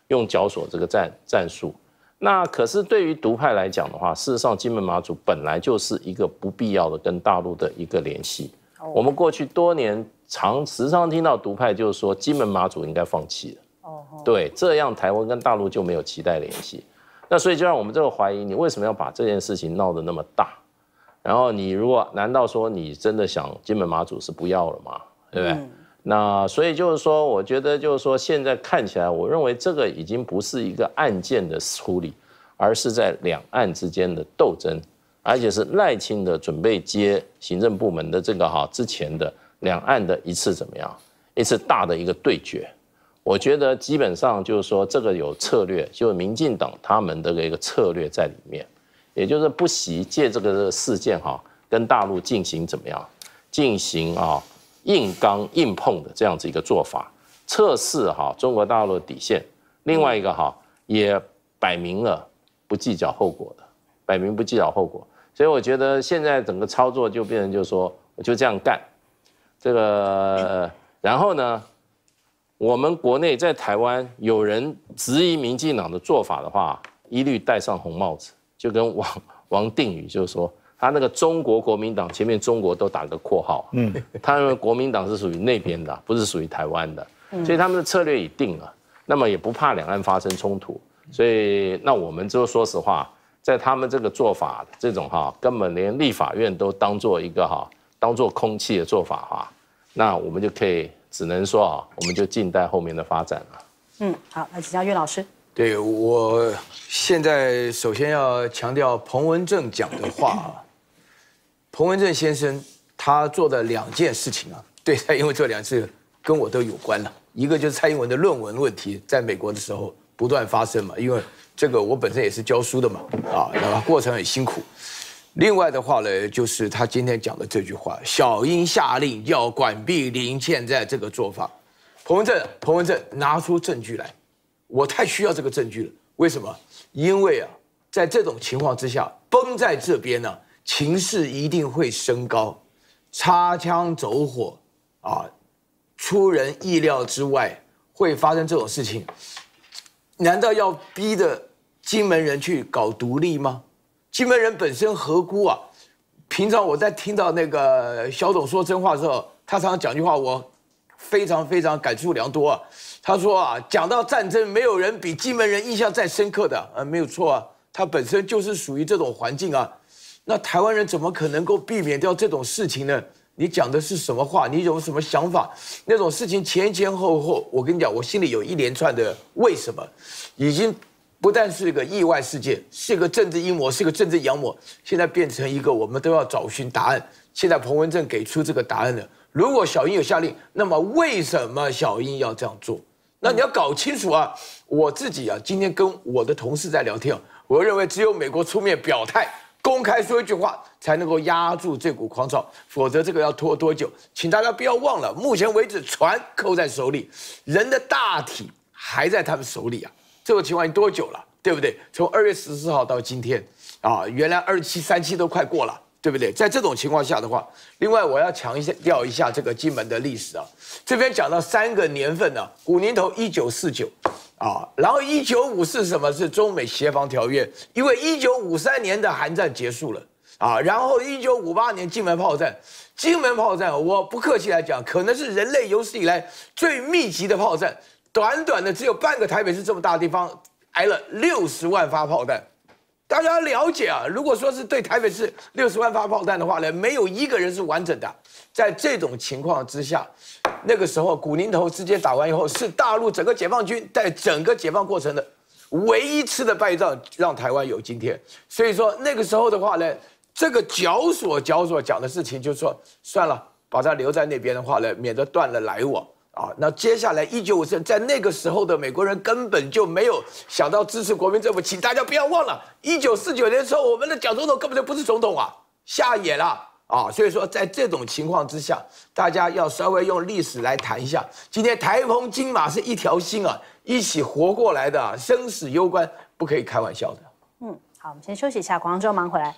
用绞索这个战战术。那可是对于独派来讲的话，事实上金门马祖本来就是一个不必要的跟大陆的一个联系。哦、我们过去多年常时常听到独派就是说金门马祖应该放弃了。哦，对，这样台湾跟大陆就没有期待联系。那所以就让我们这个怀疑，你为什么要把这件事情闹得那么大？然后你如果难道说你真的想金门马祖是不要了吗？对不对？嗯、那所以就是说，我觉得就是说，现在看起来，我认为这个已经不是一个案件的处理，而是在两岸之间的斗争，而且是赖清德准备接行政部门的这个哈之前的两岸的一次怎么样，一次大的一个对决。我觉得基本上就是说，这个有策略，就是民进党他们的一个策略在里面。也就是不惜借这个事件哈，跟大陆进行怎么样，进行啊硬刚硬碰的这样子一个做法，测试哈中国大陆的底线。另外一个哈也摆明了不计较后果的，摆明不计较后果。所以我觉得现在整个操作就变成就是说，我就这样干，这个然后呢，我们国内在台湾有人质疑民进党的做法的话，一律戴上红帽子。就跟王王定宇就是说，他那个中国国民党前面中国都打个括号，嗯，他认为国民党是属于那边的，不是属于台湾的，所以他们的策略已定了，那么也不怕两岸发生冲突，所以那我们就说实话，在他们这个做法这种哈，根本连立法院都当做一个哈，当做空气的做法哈，那我们就可以只能说啊，我们就静待后面的发展了。 嗯，好，来请教岳老师。 对，我现在首先要强调彭文正讲的话啊，彭文正先生他做的两件事情啊，对，因为这两次跟我都有关了。一个就是蔡英文的论文问题，在美国的时候不断发生嘛，因为这个我本身也是教书的嘛，啊，然后过程很辛苦。另外的话呢，就是他今天讲的这句话，小英下令要管碧玲现在这个做法，彭文正，彭文正拿出证据来。我太需要这个证据了，为什么？因为啊，在这种情况之下，崩在这边呢、啊，情势一定会升高，擦枪走火啊，出人意料之外会发生这种事情。难道要逼着金门人去搞独立吗？金门人本身何辜啊？平常我在听到那个小董说真话的时候，他常常讲句话，我非常非常感触良多啊。他说啊，讲到战争，没有人比金门人印象再深刻的，啊，没有错啊，他本身就是属于这种环境啊。那台湾人怎么可能够避免掉这种事情呢？你讲的是什么话？你有什么想法？那种事情前前后后，我跟你讲，我心里有一连串的为什么，已经不但是一个意外事件，是一个政治阴谋，是一个政治阳谋，现在变成一个我们都要找寻答案。现在彭文正给出这个答案了。如果小英有下令，那么为什么小英要这样做？那你要搞清楚啊！我自己啊，今天跟我的同事在聊天啊，我认为只有美国出面表态，公开说一句话，才能够压住这股狂潮，否则这个要拖多久？请大家不要忘了，目前为止船扣在手里，人的大体还在他们手里啊！这个情况已经多久了？对不对？从二月十四号到今天啊，原来二七三七都快过了。对不对？在这种情况下的话，另外我要强调一下这个金门的历史啊。这边讲到三个年份呢、啊，古宁头一九四九啊，然后一九五四什么是中美协防条约，因为一九五三年的韩战结束了啊，然后一九五八年金门炮战，金门炮战我不客气来讲，可能是人类有史以来最密集的炮战，短短的只有半个台北市这么大的地方，挨了六十万发炮弹。大家要了解啊，如果说是对台北市六十万发炮弹的话呢，没有一个人是完整的。在这种情况之下，那个时候古宁头直接打完以后，是大陆整个解放军在整个解放过程的唯一吃的败仗，让台湾有今天。所以说那个时候的话呢，这个绞索绞索讲的事情，就是说算了，把它留在那边的话呢，免得断了来往。啊，那接下来一九五四，在那个时候的美国人根本就没有想到支持国民政府，请大家不要忘了，一九四九年的时候，我们的蒋总统根本就不是总统啊，下野了啊！所以说，在这种情况之下，大家要稍微用历史来谈一下。今天台澎金马是一条心啊，一起活过来的、啊，生死攸关，不可以开玩笑的。 嗯，好，我们先休息一下，广告之后马上回来。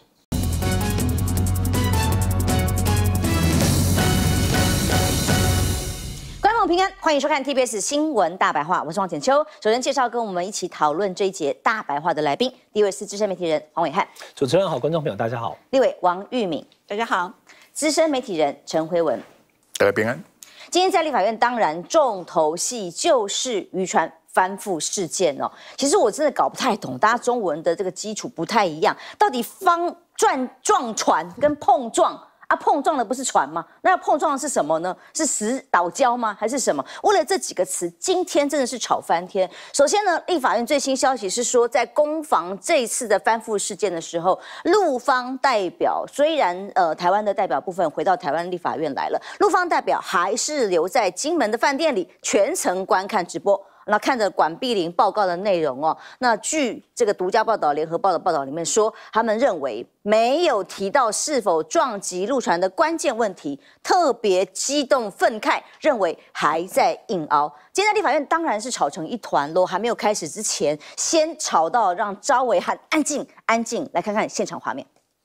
平安，欢迎收看 T B S 新闻大白话，我是王浅秋。首先介绍跟我们一起讨论这一节大白话的来宾，第一位是资深媒体人黄伟汉， 主持人好，观众朋友大家好。 立委王玉敏，大家好。资深媒体人陈辉文， 大家平安。 今天在立法院，当然重头戏就是渔船翻覆事件哦。其实我真的搞不太懂，大家中文的这个基础不太一样，到底方撞撞船跟碰撞。啊，碰撞的不是船吗？那碰撞的是什么呢？是石岛礁吗？还是什么？为了这几个词，今天真的是吵翻天。首先呢，立法院最新消息是说，在攻防这一次的翻覆事件的时候，陆方代表虽然呃台湾的代表部分回到台湾立法院来了，陆方代表还是留在金门的饭店里全程观看直播。那看着管碧玲报告的内容哦，那据这个独家报道、联合报的报道里面说，他们认为没有提到是否撞击陆船的关键问题，特别激动愤慨，认为还在硬凹。今天在立法院当然是吵成一团喽，还没有开始之前，先吵到让招维汉安静安静，来看看现场画面。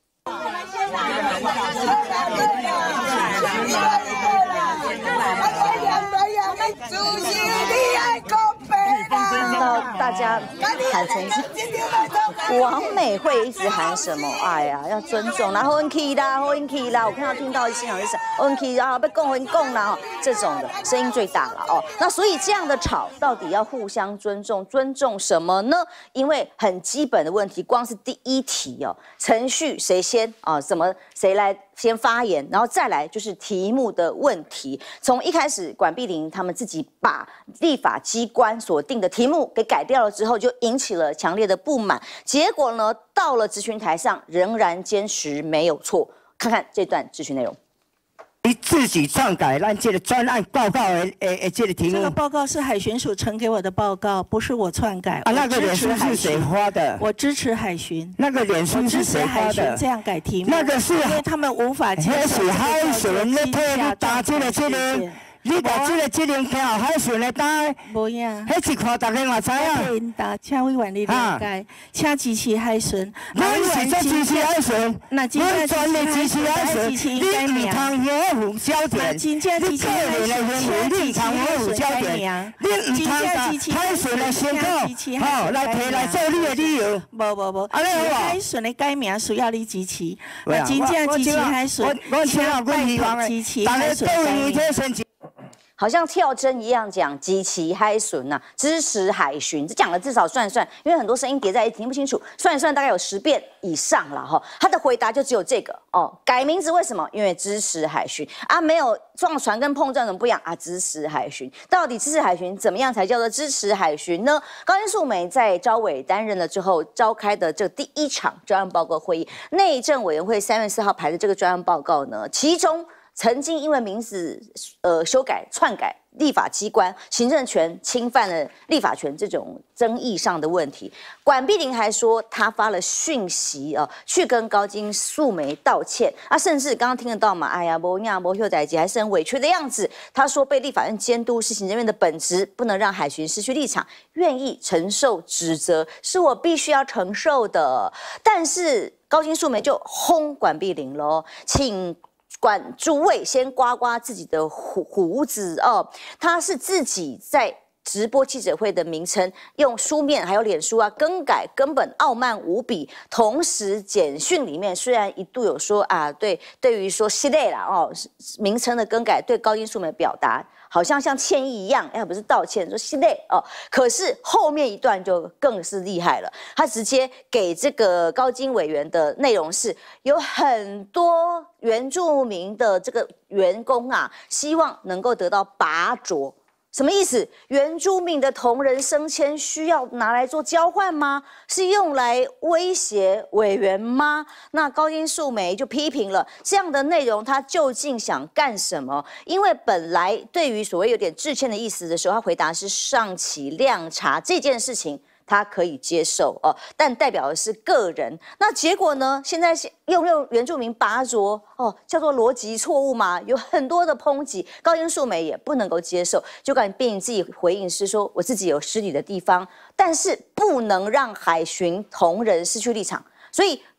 看到大家喊成王美惠一直喊什么？哎呀，要尊重，然后 N K 啦 ，N K 啦，我看到听到现场就是 N K 啊，被共婚共啦，这种的声音最大了哦。那所以这样的吵，到底要互相尊重，尊重什么呢？因为很基本的问题，光是第一题哦，程序谁先啊？怎么谁来先发言？然后再来就是题目的问题。从一开始，管碧玲他们自己把立法机关所定的题目给改掉了之后，就引起了强烈的不满。结果呢，到了质询台上，仍然坚持没有错。看看这段质询内容。 你自己篡改咱这个专案报告的诶诶这个题目。 这个报告是海巡署呈给我的报告，不是我篡改。 啊，那个脸书是谁发的？ 我支持海巡。 那个脸书是谁发的？ 这样改题目。 那个是因为他们无法接受。 那是海巡咧替你打这个这个。你把这个责任交海巡来担， 无影， 迄一看大家嘛知影。 应答，请委员你了解，请支持海巡。 我是在支持海巡， 那真正全力支持海巡。你唔通模糊焦点，你个人的行为你唔通模糊焦点，你唔通把海巡的宣告，好来提来做你的理由。 无无无， 安尼好海巡的改名需要你支持，那真正支持海巡，请拜托支持海巡改名。 好像跳针一样讲基奇海巡呐，支持海巡，这讲了至少算一算，因为很多声音叠在一起听不清楚，算一算大概有十遍以上了哈。他的回答就只有这个哦，改名字为什么？因为支持海巡啊，没有撞船跟碰撞怎么不一样啊？支持海巡，到底支持海巡怎么样才叫做支持海巡呢？高金素梅在召委担任了之后召开的这第一场专案报告会议，内政委员会三月四号排的这个专案报告呢，其中。曾经因为名字呃修改、篡改立法机关行政权侵犯了立法权这种争议上的问题，管碧玲还说他发了讯息啊、呃，去跟高金素梅道歉啊，甚至刚刚听得到嘛，哎呀，无呀无秀仔姐还是很委屈的样子。他说被立法院监督是行政院的本职，不能让海巡失去立场，愿意承受指责，是我必须要承受的。但是高金素梅就轰管碧玲喽，请。管诸位先刮刮自己的胡胡子哦，他是自己在直播记者会的名称用书面还有脸书啊更改，根本傲慢无比。同时简讯里面虽然一度有说啊，对，对于说系列啦哦名称的更改，对高金素梅表达。好像像歉意一样，哎，不是道歉，说系列哦。可是后面一段就更是厉害了，他直接给这个高金委员的内容是，有很多原住民的这个员工啊，希望能够得到拔擢。什么意思？原住民的同仁升迁需要拿来做交换吗？是用来威胁委员吗？那高金素梅就批评了这样的内容，他究竟想干什么？因为本来对于所谓有点致歉的意思的时候，他回答是上起量查这件事情。他可以接受哦，但代表的是个人。那结果呢？现在用用原住民拔擢哦，叫做逻辑错误嘛，有很多的抨击。高金素梅也不能够接受，就管碧玲自己回应是说，我自己有失礼的地方，但是不能让海巡同仁失去立场。所以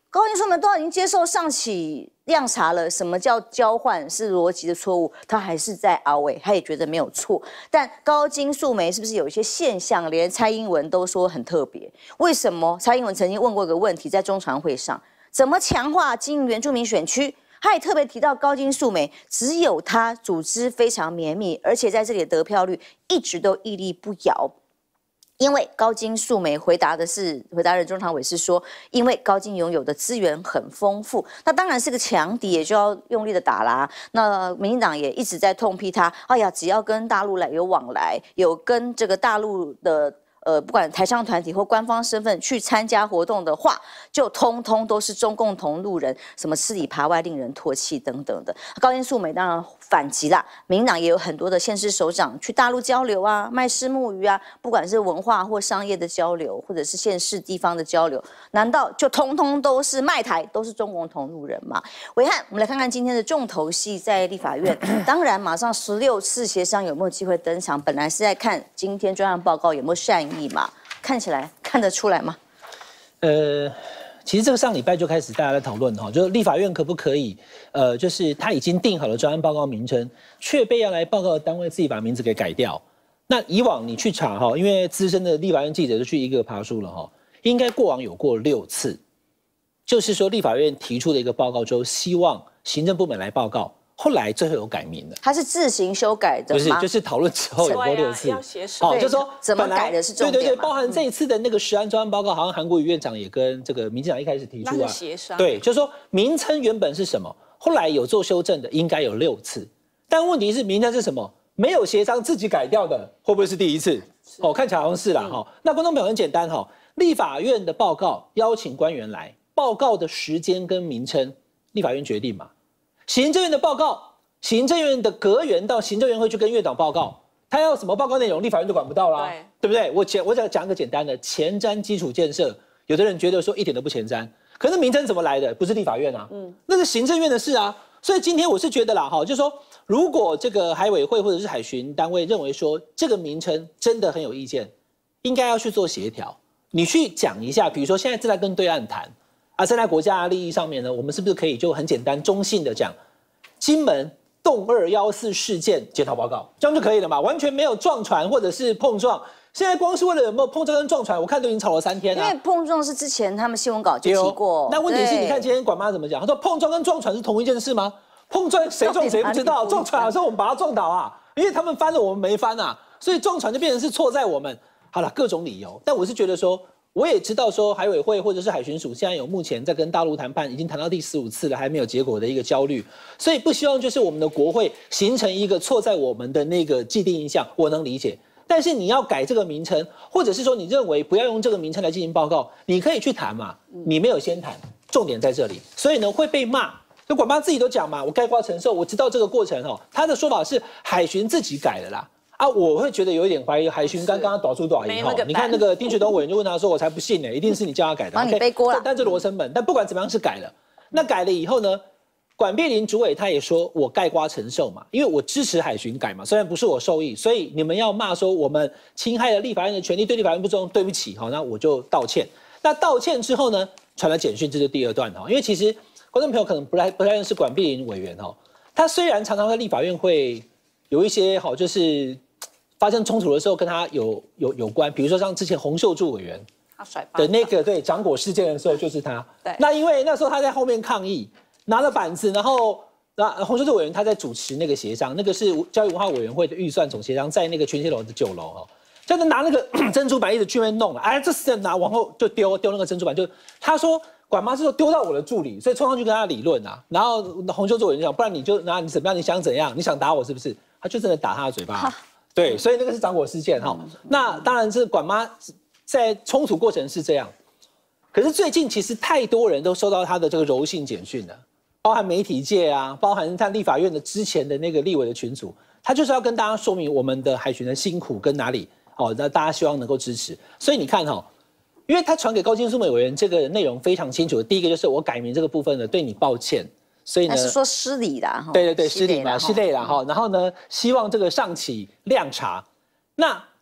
高金素梅都已经接受上起调查了，什么叫交换是逻辑的错误，他还是在凹尾，他也觉得没有错。但高金素梅是不是有一些现象，连蔡英文都说很特别？为什么？蔡英文曾经问过一个问题，在中常会上，怎么强化经营原住民选区？他也特别提到高金素梅，只有他组织非常绵密，而且在这里的得票率一直都屹立不摇。因为高金素梅回答的是，回答人中常委是说，因为高金拥有的资源很丰富，那当然是个强敌，也就要用力的打啦。那民进党也一直在痛批他，哎呀，只要跟大陆来有往来，有跟这个大陆的。呃，不管台商团体或官方身份去参加活动的话，就通通都是中共同路人，什么吃里扒外、令人唾弃等等的。高金素梅当然反击啦，民党也有很多的县市首长去大陆交流啊，卖虱目鱼啊，不管是文化或商业的交流，或者是县市地方的交流，难道就通通都是卖台，都是中共同路人吗？暐瀚，我们来看看今天的重头戏在立法院，当然马上十六次协商有没有机会登场？本来是在看今天专案报告有没有善意。嘛，看起来看得出来吗？ 呃，其实这个上礼拜就开始大家在讨论哈，就是立法院可不可以，呃，就是他已经定好了专案报告名称，却被要来报告的单位自己把名字给改掉。那以往你去查哈，因为资深的立法院记者就去一个爬书了哈，应该过往有过六次，就是说立法院提出的一个报告之后，希望行政部门来报告。后来最后有改名的， 他是自行修改的吗？ 不是，就是讨论之后有过六次。 哦， 就说怎么改的是重点。 对对对，包含这一次的那个实案专案报告，好像韩国瑜院长也跟这个民进党一开始提出啊， 协商。 对，就是说名称原本是什么，后来有做修正的，应该有六次。但问题是名称是什么？没有协商自己改掉的，会不会是第一次？哦，看起来好像是啦哈。那观众朋友很简单哈，立法院的报告邀请官员来，报告的时间跟名称，立法院决定嘛。行政院的报告。行政院的阁员到行政院会去跟院长报告，他要什么报告内容，立法院都管不到啦， 对, 对不对？我简我讲讲一个简单的前瞻基础建设，有的人觉得说一点都不前瞻，可是名称怎么来的？不是立法院啊，嗯，那是行政院的事啊。所以今天我是觉得啦，哈，就是说，如果这个海委会或者是海巡单位认为说这个名称真的很有意见，应该要去做协调，你去讲一下，比如说现在正在跟对岸谈啊，站在国家利益上面呢，我们是不是可以就很简单中性的讲，金门。动二幺四事件检讨报告，这样就可以了嘛？完全没有撞船或者是碰撞。现在光是为了有没有碰撞跟撞船，我看都已经吵了三天了。 因为碰撞是之前他们新闻稿就提过。 那问题是，你看今天管妈怎么讲？他说碰撞跟撞船是同一件事吗？碰撞谁撞谁不知道，撞船好像我们把它撞倒啊，因为他们翻了我们没翻啊，所以撞船就变成是错在我们。好了，各种理由，但我是觉得说。我也知道说海委会或者是海巡署现在有目前在跟大陆谈判，已经谈到第十五次了，还没有结果的一个焦虑，所以不希望就是我们的国会形成一个错在我们的那个既定印象，我能理解。但是你要改这个名称，或者是说你认为不要用这个名称来进行报告，你可以去谈嘛，你没有先谈，重点在这里，所以呢会被骂。就管妈自己都讲嘛，我概括承受，我知道这个过程哦，他的说法是海巡自己改的啦。啊，我会觉得有一点怀疑，海巡刚刚导出多少以后，你看那个丁学东委员就问他说：“我才不信呢、欸，一定是你叫他改的。” 帮你背锅了。 但这罗生门，但不管怎么样是改了。那改了以后呢，管碧玲主委他也说我概括承受嘛，因为我支持海巡改嘛，虽然不是我受益，所以你们要骂说我们侵害了立法院的权利，对立法院不忠，对不起，好，那我就道歉。那道歉之后呢，传了简讯，这是第二段哈，因为其实观众朋友可能不太不太认识管碧玲委员哈，他虽然常常在立法院会有一些好就是。发生冲突的时候，跟他有有有关，比如说像之前洪秀柱委员的那个对掌果事件的时候，就是他。对。那因为那时候他在后面抗议，拿了板子，然后那洪秀柱委员他在主持那个协商，那个是教育文化委员会的预算总协商，在那个全协楼的九楼哈，就拿那个珍珠板一直去那边弄了，哎，这是拿往后就丢丢那个珍珠板，就他说管妈是说丢到我的助理，所以冲上去跟他理论啊，然后洪秀柱委员讲，不然你就拿你怎么样，你想怎样，你想打我是不是？他就真的打他的嘴巴。对，所以那个是掌果事件哈。那当然是管妈在冲突过程是这样，可是最近其实太多人都收到他的这个柔性简讯了，包含媒体界啊，包含他立法院的之前的那个立委的群组，他就是要跟大家说明我们的海巡的辛苦跟哪里哦，那大家希望能够支持。所以你看哈，因为他传给高金素梅委员这个内容非常清楚，第一个就是我改名这个部分呢，对你抱歉。所以呢， 是说失礼啦， 对对对，失礼嘛，失礼啦哈。然后呢，希望这个上起量查。那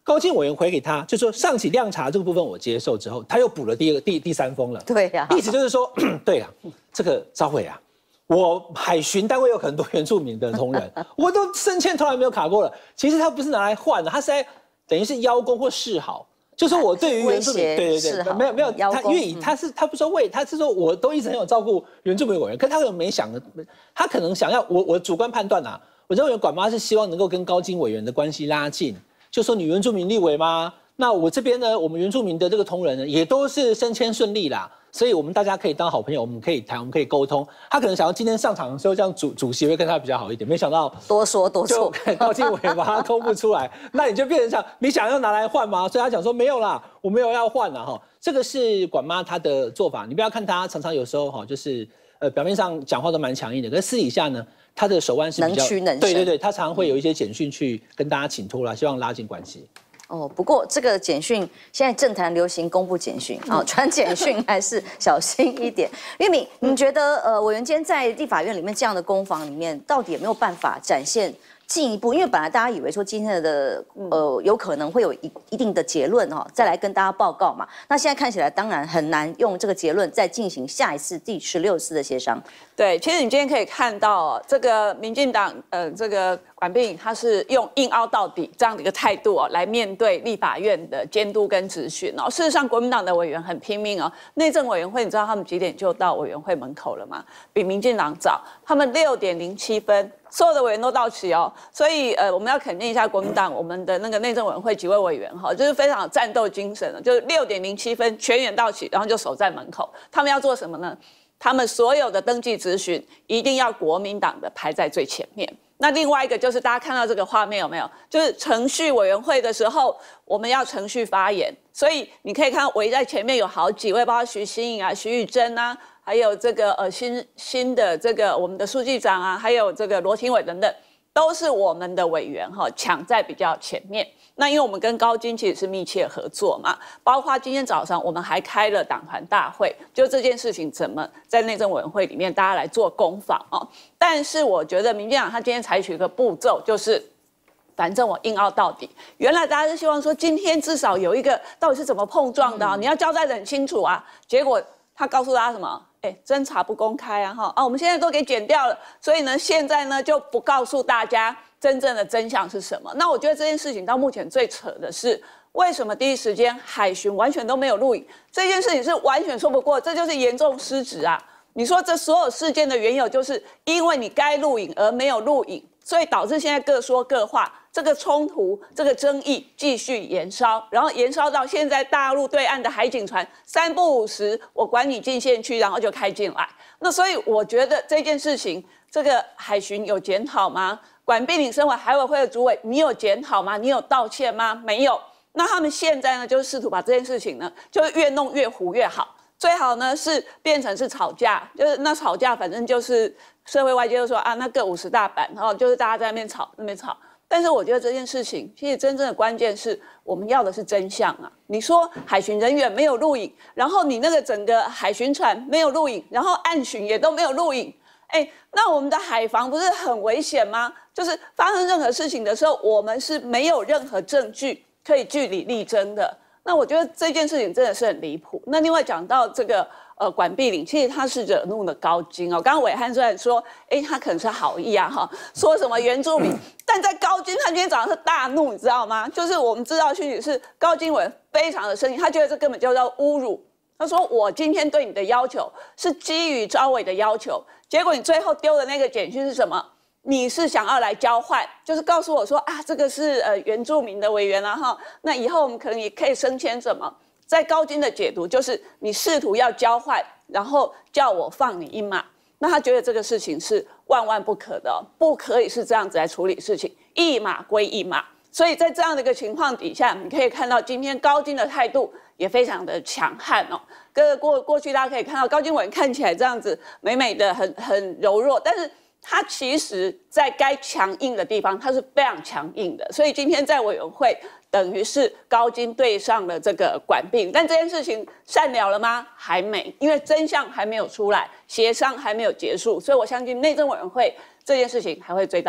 高金委员回给他，就说上起量查这个部分我接受之后，他又补了第二个第第三封了。 对呀、 啊，意思就是说，对啊，这个召委啊，我海巡单位有很多原住民的同仁，我都升迁从来没有卡过了。其实他不是拿来换的，他是在等于是邀功或示好。就说我对于原住民，对对对，没有没有，他因为他是他不说为，他是说我都一直很有照顾原住民委员，可他可能没想的，他可能想要我我主观判断啊，我认为管妈是希望能够跟高金委员的关系拉近，就说你原住民立委吗？那我这边呢，我们原住民的这个同仁呢，也都是升迁顺利啦，所以我们大家可以当好朋友，我们可以谈，我们可以沟通。他可能想要今天上场的时候，这样主主席会跟他比较好一点，没想到多说多错， 高金委员把他公布出来，那你就变成想你想要拿来换吗？所以他讲说没有啦，我没有要换啦哈。这个是管妈她的做法，你不要看他常常有时候哈，就是呃表面上讲话都蛮强硬的，可是私底下呢，他的手腕是比较能屈能伸。 对对对，他常常会有一些简讯去跟大家请托啦，希望拉近关系。 哦，不过这个简讯现在政坛流行公布简讯啊，传简讯还是小心一点。玉敏，你觉得呃委员今天在立法院里面这样的攻防里面，到底有没有办法展现进一步？因为本来大家以为说今天的呃有可能会有一一定的结论哈、哦，再来跟大家报告嘛。那现在看起来当然很难用这个结论再进行下一次第十六次的协商。 对，其实你今天可以看到、哦，这个民进党呃这个管碧玲他是用硬凹到底这样的一个态度哦，来面对立法院的监督跟质询哦。事实上，国民党的委员很拼命哦。内政委员会，你知道他们几点就到委员会门口了吗？比民进党早，他们六点零七分。所有的委员都到齐哦，所以呃，我们要肯定一下国民党我们的那个内政委员会几位委员哈，就是非常有战斗精神的，就是六点零七分全员到齐，然后就守在门口。他们要做什么呢？他们所有的登记质询一定要国民党的排在最前面。那另外一个就是大家看到这个画面有没有？就是程序委员会的时候，我们要程序发言，所以你可以看到围在前面有好几位，包括徐欣颖啊、徐宇珍啊。还有这个呃新新的这个我们的书记长啊，还有这个罗廷伟等等，都是我们的委员哈，抢在比较前面。那因为我们跟高金其实是密切合作嘛，包括今天早上我们还开了党团大会，就这件事情怎么在内政委员会里面大家来做攻防哦。但是我觉得民进党他今天采取一个步骤，就是反正我硬凹到底。原来大家是希望说今天至少有一个到底是怎么碰撞的、啊，你要交代得很清楚啊。结果他告诉大家什么？哎，侦查不公开啊，哈啊，我们现在都给剪掉了，所以呢，现在呢就不告诉大家真正的真相是什么。那我觉得这件事情到目前最扯的是，为什么第一时间海巡完全都没有录影？这件事情是完全说不过，这就是严重失职啊！你说这所有事件的缘由，就是因为你该录影而没有录影，所以导致现在各说各话。这个冲突、这个争议继续延烧，然后延烧到现在大陆对岸的海警船三不五时，我管你进线区，然后就开进来。那所以我觉得这件事情，这个海巡有检讨吗？管碧玲身为海委会的主委，你有检讨吗？你有道歉吗？没有。那他们现在呢，就是试图把这件事情呢，就是越弄越糊越好。最好呢是变成是吵架，就是那吵架，反正就是社会外界就说啊，那各五十大板，然后就是大家在那边吵，那边吵。但是我觉得这件事情，其实真正的关键是我们要的是真相啊！你说海巡人员没有录影，然后你那个整个海巡船没有录影，然后岸巡也都没有录影，哎，那我们的海防不是很危险吗？就是发生任何事情的时候，我们是没有任何证据可以据理力争的。那我觉得这件事情真的是很离谱。那另外讲到这个。呃，管碧玲其实他是惹怒了高金哦。刚刚暐瀚虽然说，哎，他可能是好意啊，哈，说什么原住民，但在高金他今天早上是大怒，你知道吗？就是我们知道讯息是高金委非常的生气，他觉得这根本就叫侮辱。他说我今天对你的要求是基于召委的要求，结果你最后丢的那个简讯是什么？你是想要来交换，就是告诉我说啊，这个是呃原住民的委员啊，哈，那以后我们可能也可以升迁什么。在高金的解读就是你试图要交换，然后叫我放你一马，那他觉得这个事情是万万不可的、哦，不可以是这样子来处理事情，一码归一码。所以在这样的一个情况底下，你可以看到今天高金的态度也非常的强悍哦。跟过过去大家可以看到高金委员看起来这样子美美的很很柔弱，但是他其实在该强硬的地方他是非常强硬的。所以今天在委员会。等于是高金对上了这个管碧玲，但这件事情善了了吗？还没，因为真相还没有出来，协商还没有结束，所以我相信内政委员会这件事情还会追到底。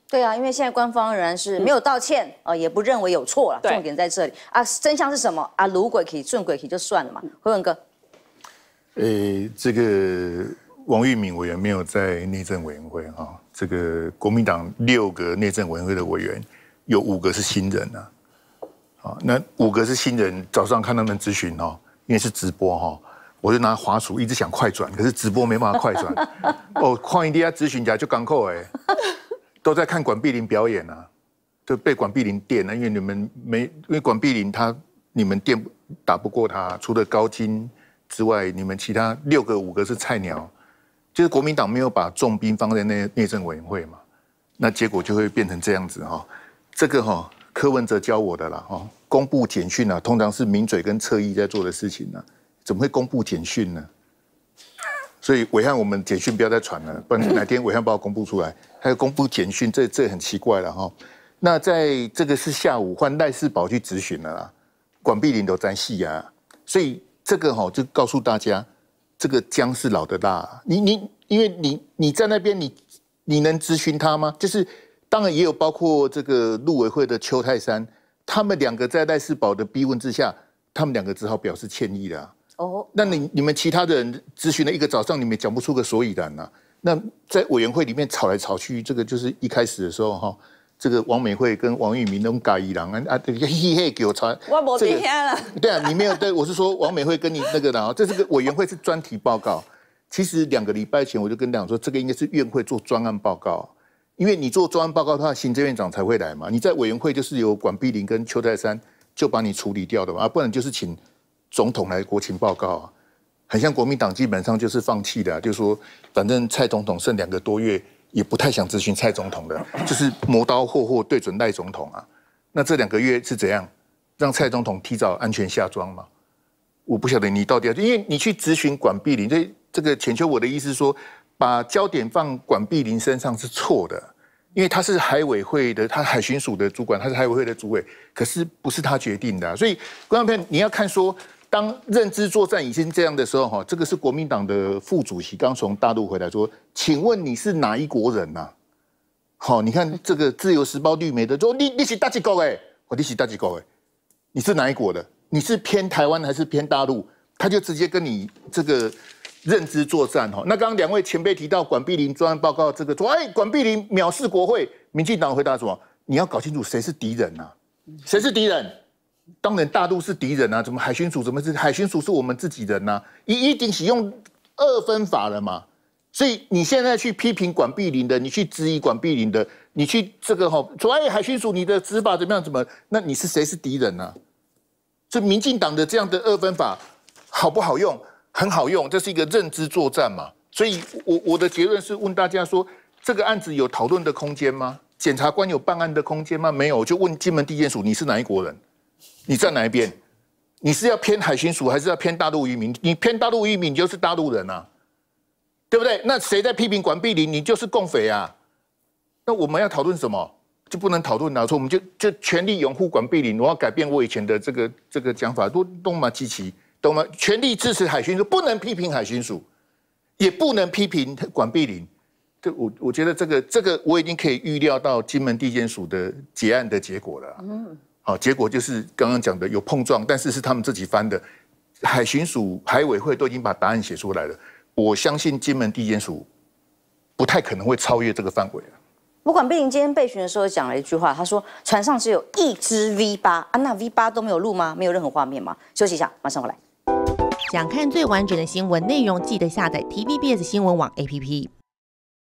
对啊，因为现在官方仍然是没有道歉，呃，也不认为有错了。重点在这里啊，真相是什么啊？撸鬼可以顺鬼可以就算了嘛。辉文哥， 诶，这个王玉敏委员没有在内政委员会哈、哦，这个国民党六个内政委员会的委员，有五个是新人啊。啊，那五个是新人，早上看他们咨询哦，因为是直播哈、哦，我就拿滑鼠一直想快转，可是直播没办法快转。哦，看一下咨询家就港口哎，都在看管碧玲表演啊，就被管碧玲电了，因为你们没，因为管碧玲她你们电打不过她，除了高金之外，你们其他六个五个是菜鸟，就是国民党没有把重兵放在内内政委员会嘛，那结果就会变成这样子哈、哦，这个哈、哦。柯文哲教我的啦，哈，公布简讯啊，通常是名嘴跟侧翼在做的事情呢、啊，怎么会公布简讯呢？所以伟汉，我们简讯不要再传了，不然哪天伟汉把我公布出来，还有公布简讯，这这很奇怪了哈。那在这个是下午换赖世宝去质询了啦，管碧玲都在戏啊，所以这个哈就告诉大家，这个姜是老的辣，你你因为你你在那边你你能质询他吗？就是。当然也有包括这个陆委会的邱泰山，他们两个在赖世宝的逼问之下，他们两个只好表示歉意了、啊。哦，那你你们其他的人咨询了一个早上，你们也讲不出个所以然呐、啊。那在委员会里面吵来吵去，这个就是一开始的时候哈，这个王美惠跟王玉明那种嘎一郎啊啊，嘿嘿给我吵。 我没听了。 对啊，你没有对，我是说王美惠跟你那个的啊，这是个委员会是专题报告。其实两个礼拜前我就跟大家说，这个应该是院会做专案报告。因为你做专案报告的话，行政院长才会来嘛。你在委员会就是由管碧玲跟邱泰山就把你处理掉的嘛，啊、不然就是请总统来国情报告啊。很像国民党基本上就是放弃的、啊，就是说反正蔡总统剩两个多月，也不太想咨询蔡总统的，就是磨刀霍霍对准赖总统啊。那这两个月是怎样让蔡总统提早安全下庄嘛？我不晓得你到底要，因为你去咨询管碧玲，这这个浅秋我的意思是说。把焦点放管碧玲身上是错的，因为他是海委会的，他海巡署的主管，他是海委会的主委，可是不是他决定的、啊。所以观众朋友，你要看说，当认知作战已经这样的时候，哈，这个是国民党的副主席刚从大陆回来说，请问你是哪一国人呐、啊？好，你看这个《自由时报》绿媒的说，你你是大几国哎，我你是大几国哎，你是哪一国的？你是偏台湾还是偏大陆？他就直接跟你这个。认知作战哈，那刚刚两位前辈提到管碧玲专案报告这个说，哎，管碧玲藐视国会，民进党回答什么？你要搞清楚谁是敌人啊？谁是敌人？当然大陆是敌人啊，怎么海巡署怎么是海巡署是我们自己人呐？一一定使用二分法了嘛？所以你现在去批评管碧玲的，你去质疑管碧玲的，你去这个哈说，哎，海巡署你的执法怎么样？怎么？那你是谁是敌人呢？所以民进党的这样的二分法好不好用？很好用，这是一个认知作战嘛，所以我我的结论是问大家说，这个案子有讨论的空间吗？检察官有办案的空间吗？没有，我就问金门地检署，你是哪一国人？你站哪一边？你是要偏海巡署还是要偏大陆渔民？你偏大陆渔民，你就是大陆人啊，对不对？那谁在批评管碧玲，你就是共匪啊。那我们要讨论什么？就不能讨论哪错？我们就就全力拥护管碧玲，我要改变我以前的这个这个讲法，都都嘛积极。懂吗？全力支持海巡署，不能批评海巡署，也不能批评管碧玲。这我我觉得这个这个我已经可以预料到金门地检署的结案的结果了。嗯，好，结果就是刚刚讲的有碰撞，但是是他们自己翻的。海巡署、海委会都已经把答案写出来了，我相信金门地检署不太可能会超越这个范围了。 不管碧玲今天备询的时候讲了一句话，他说船上只有一支 V 八啊，那 V 八都没有录吗？没有任何画面吗？休息一下，马上回来。 想看最完整的新闻内容，记得下载 T V B S 新闻网 A P P。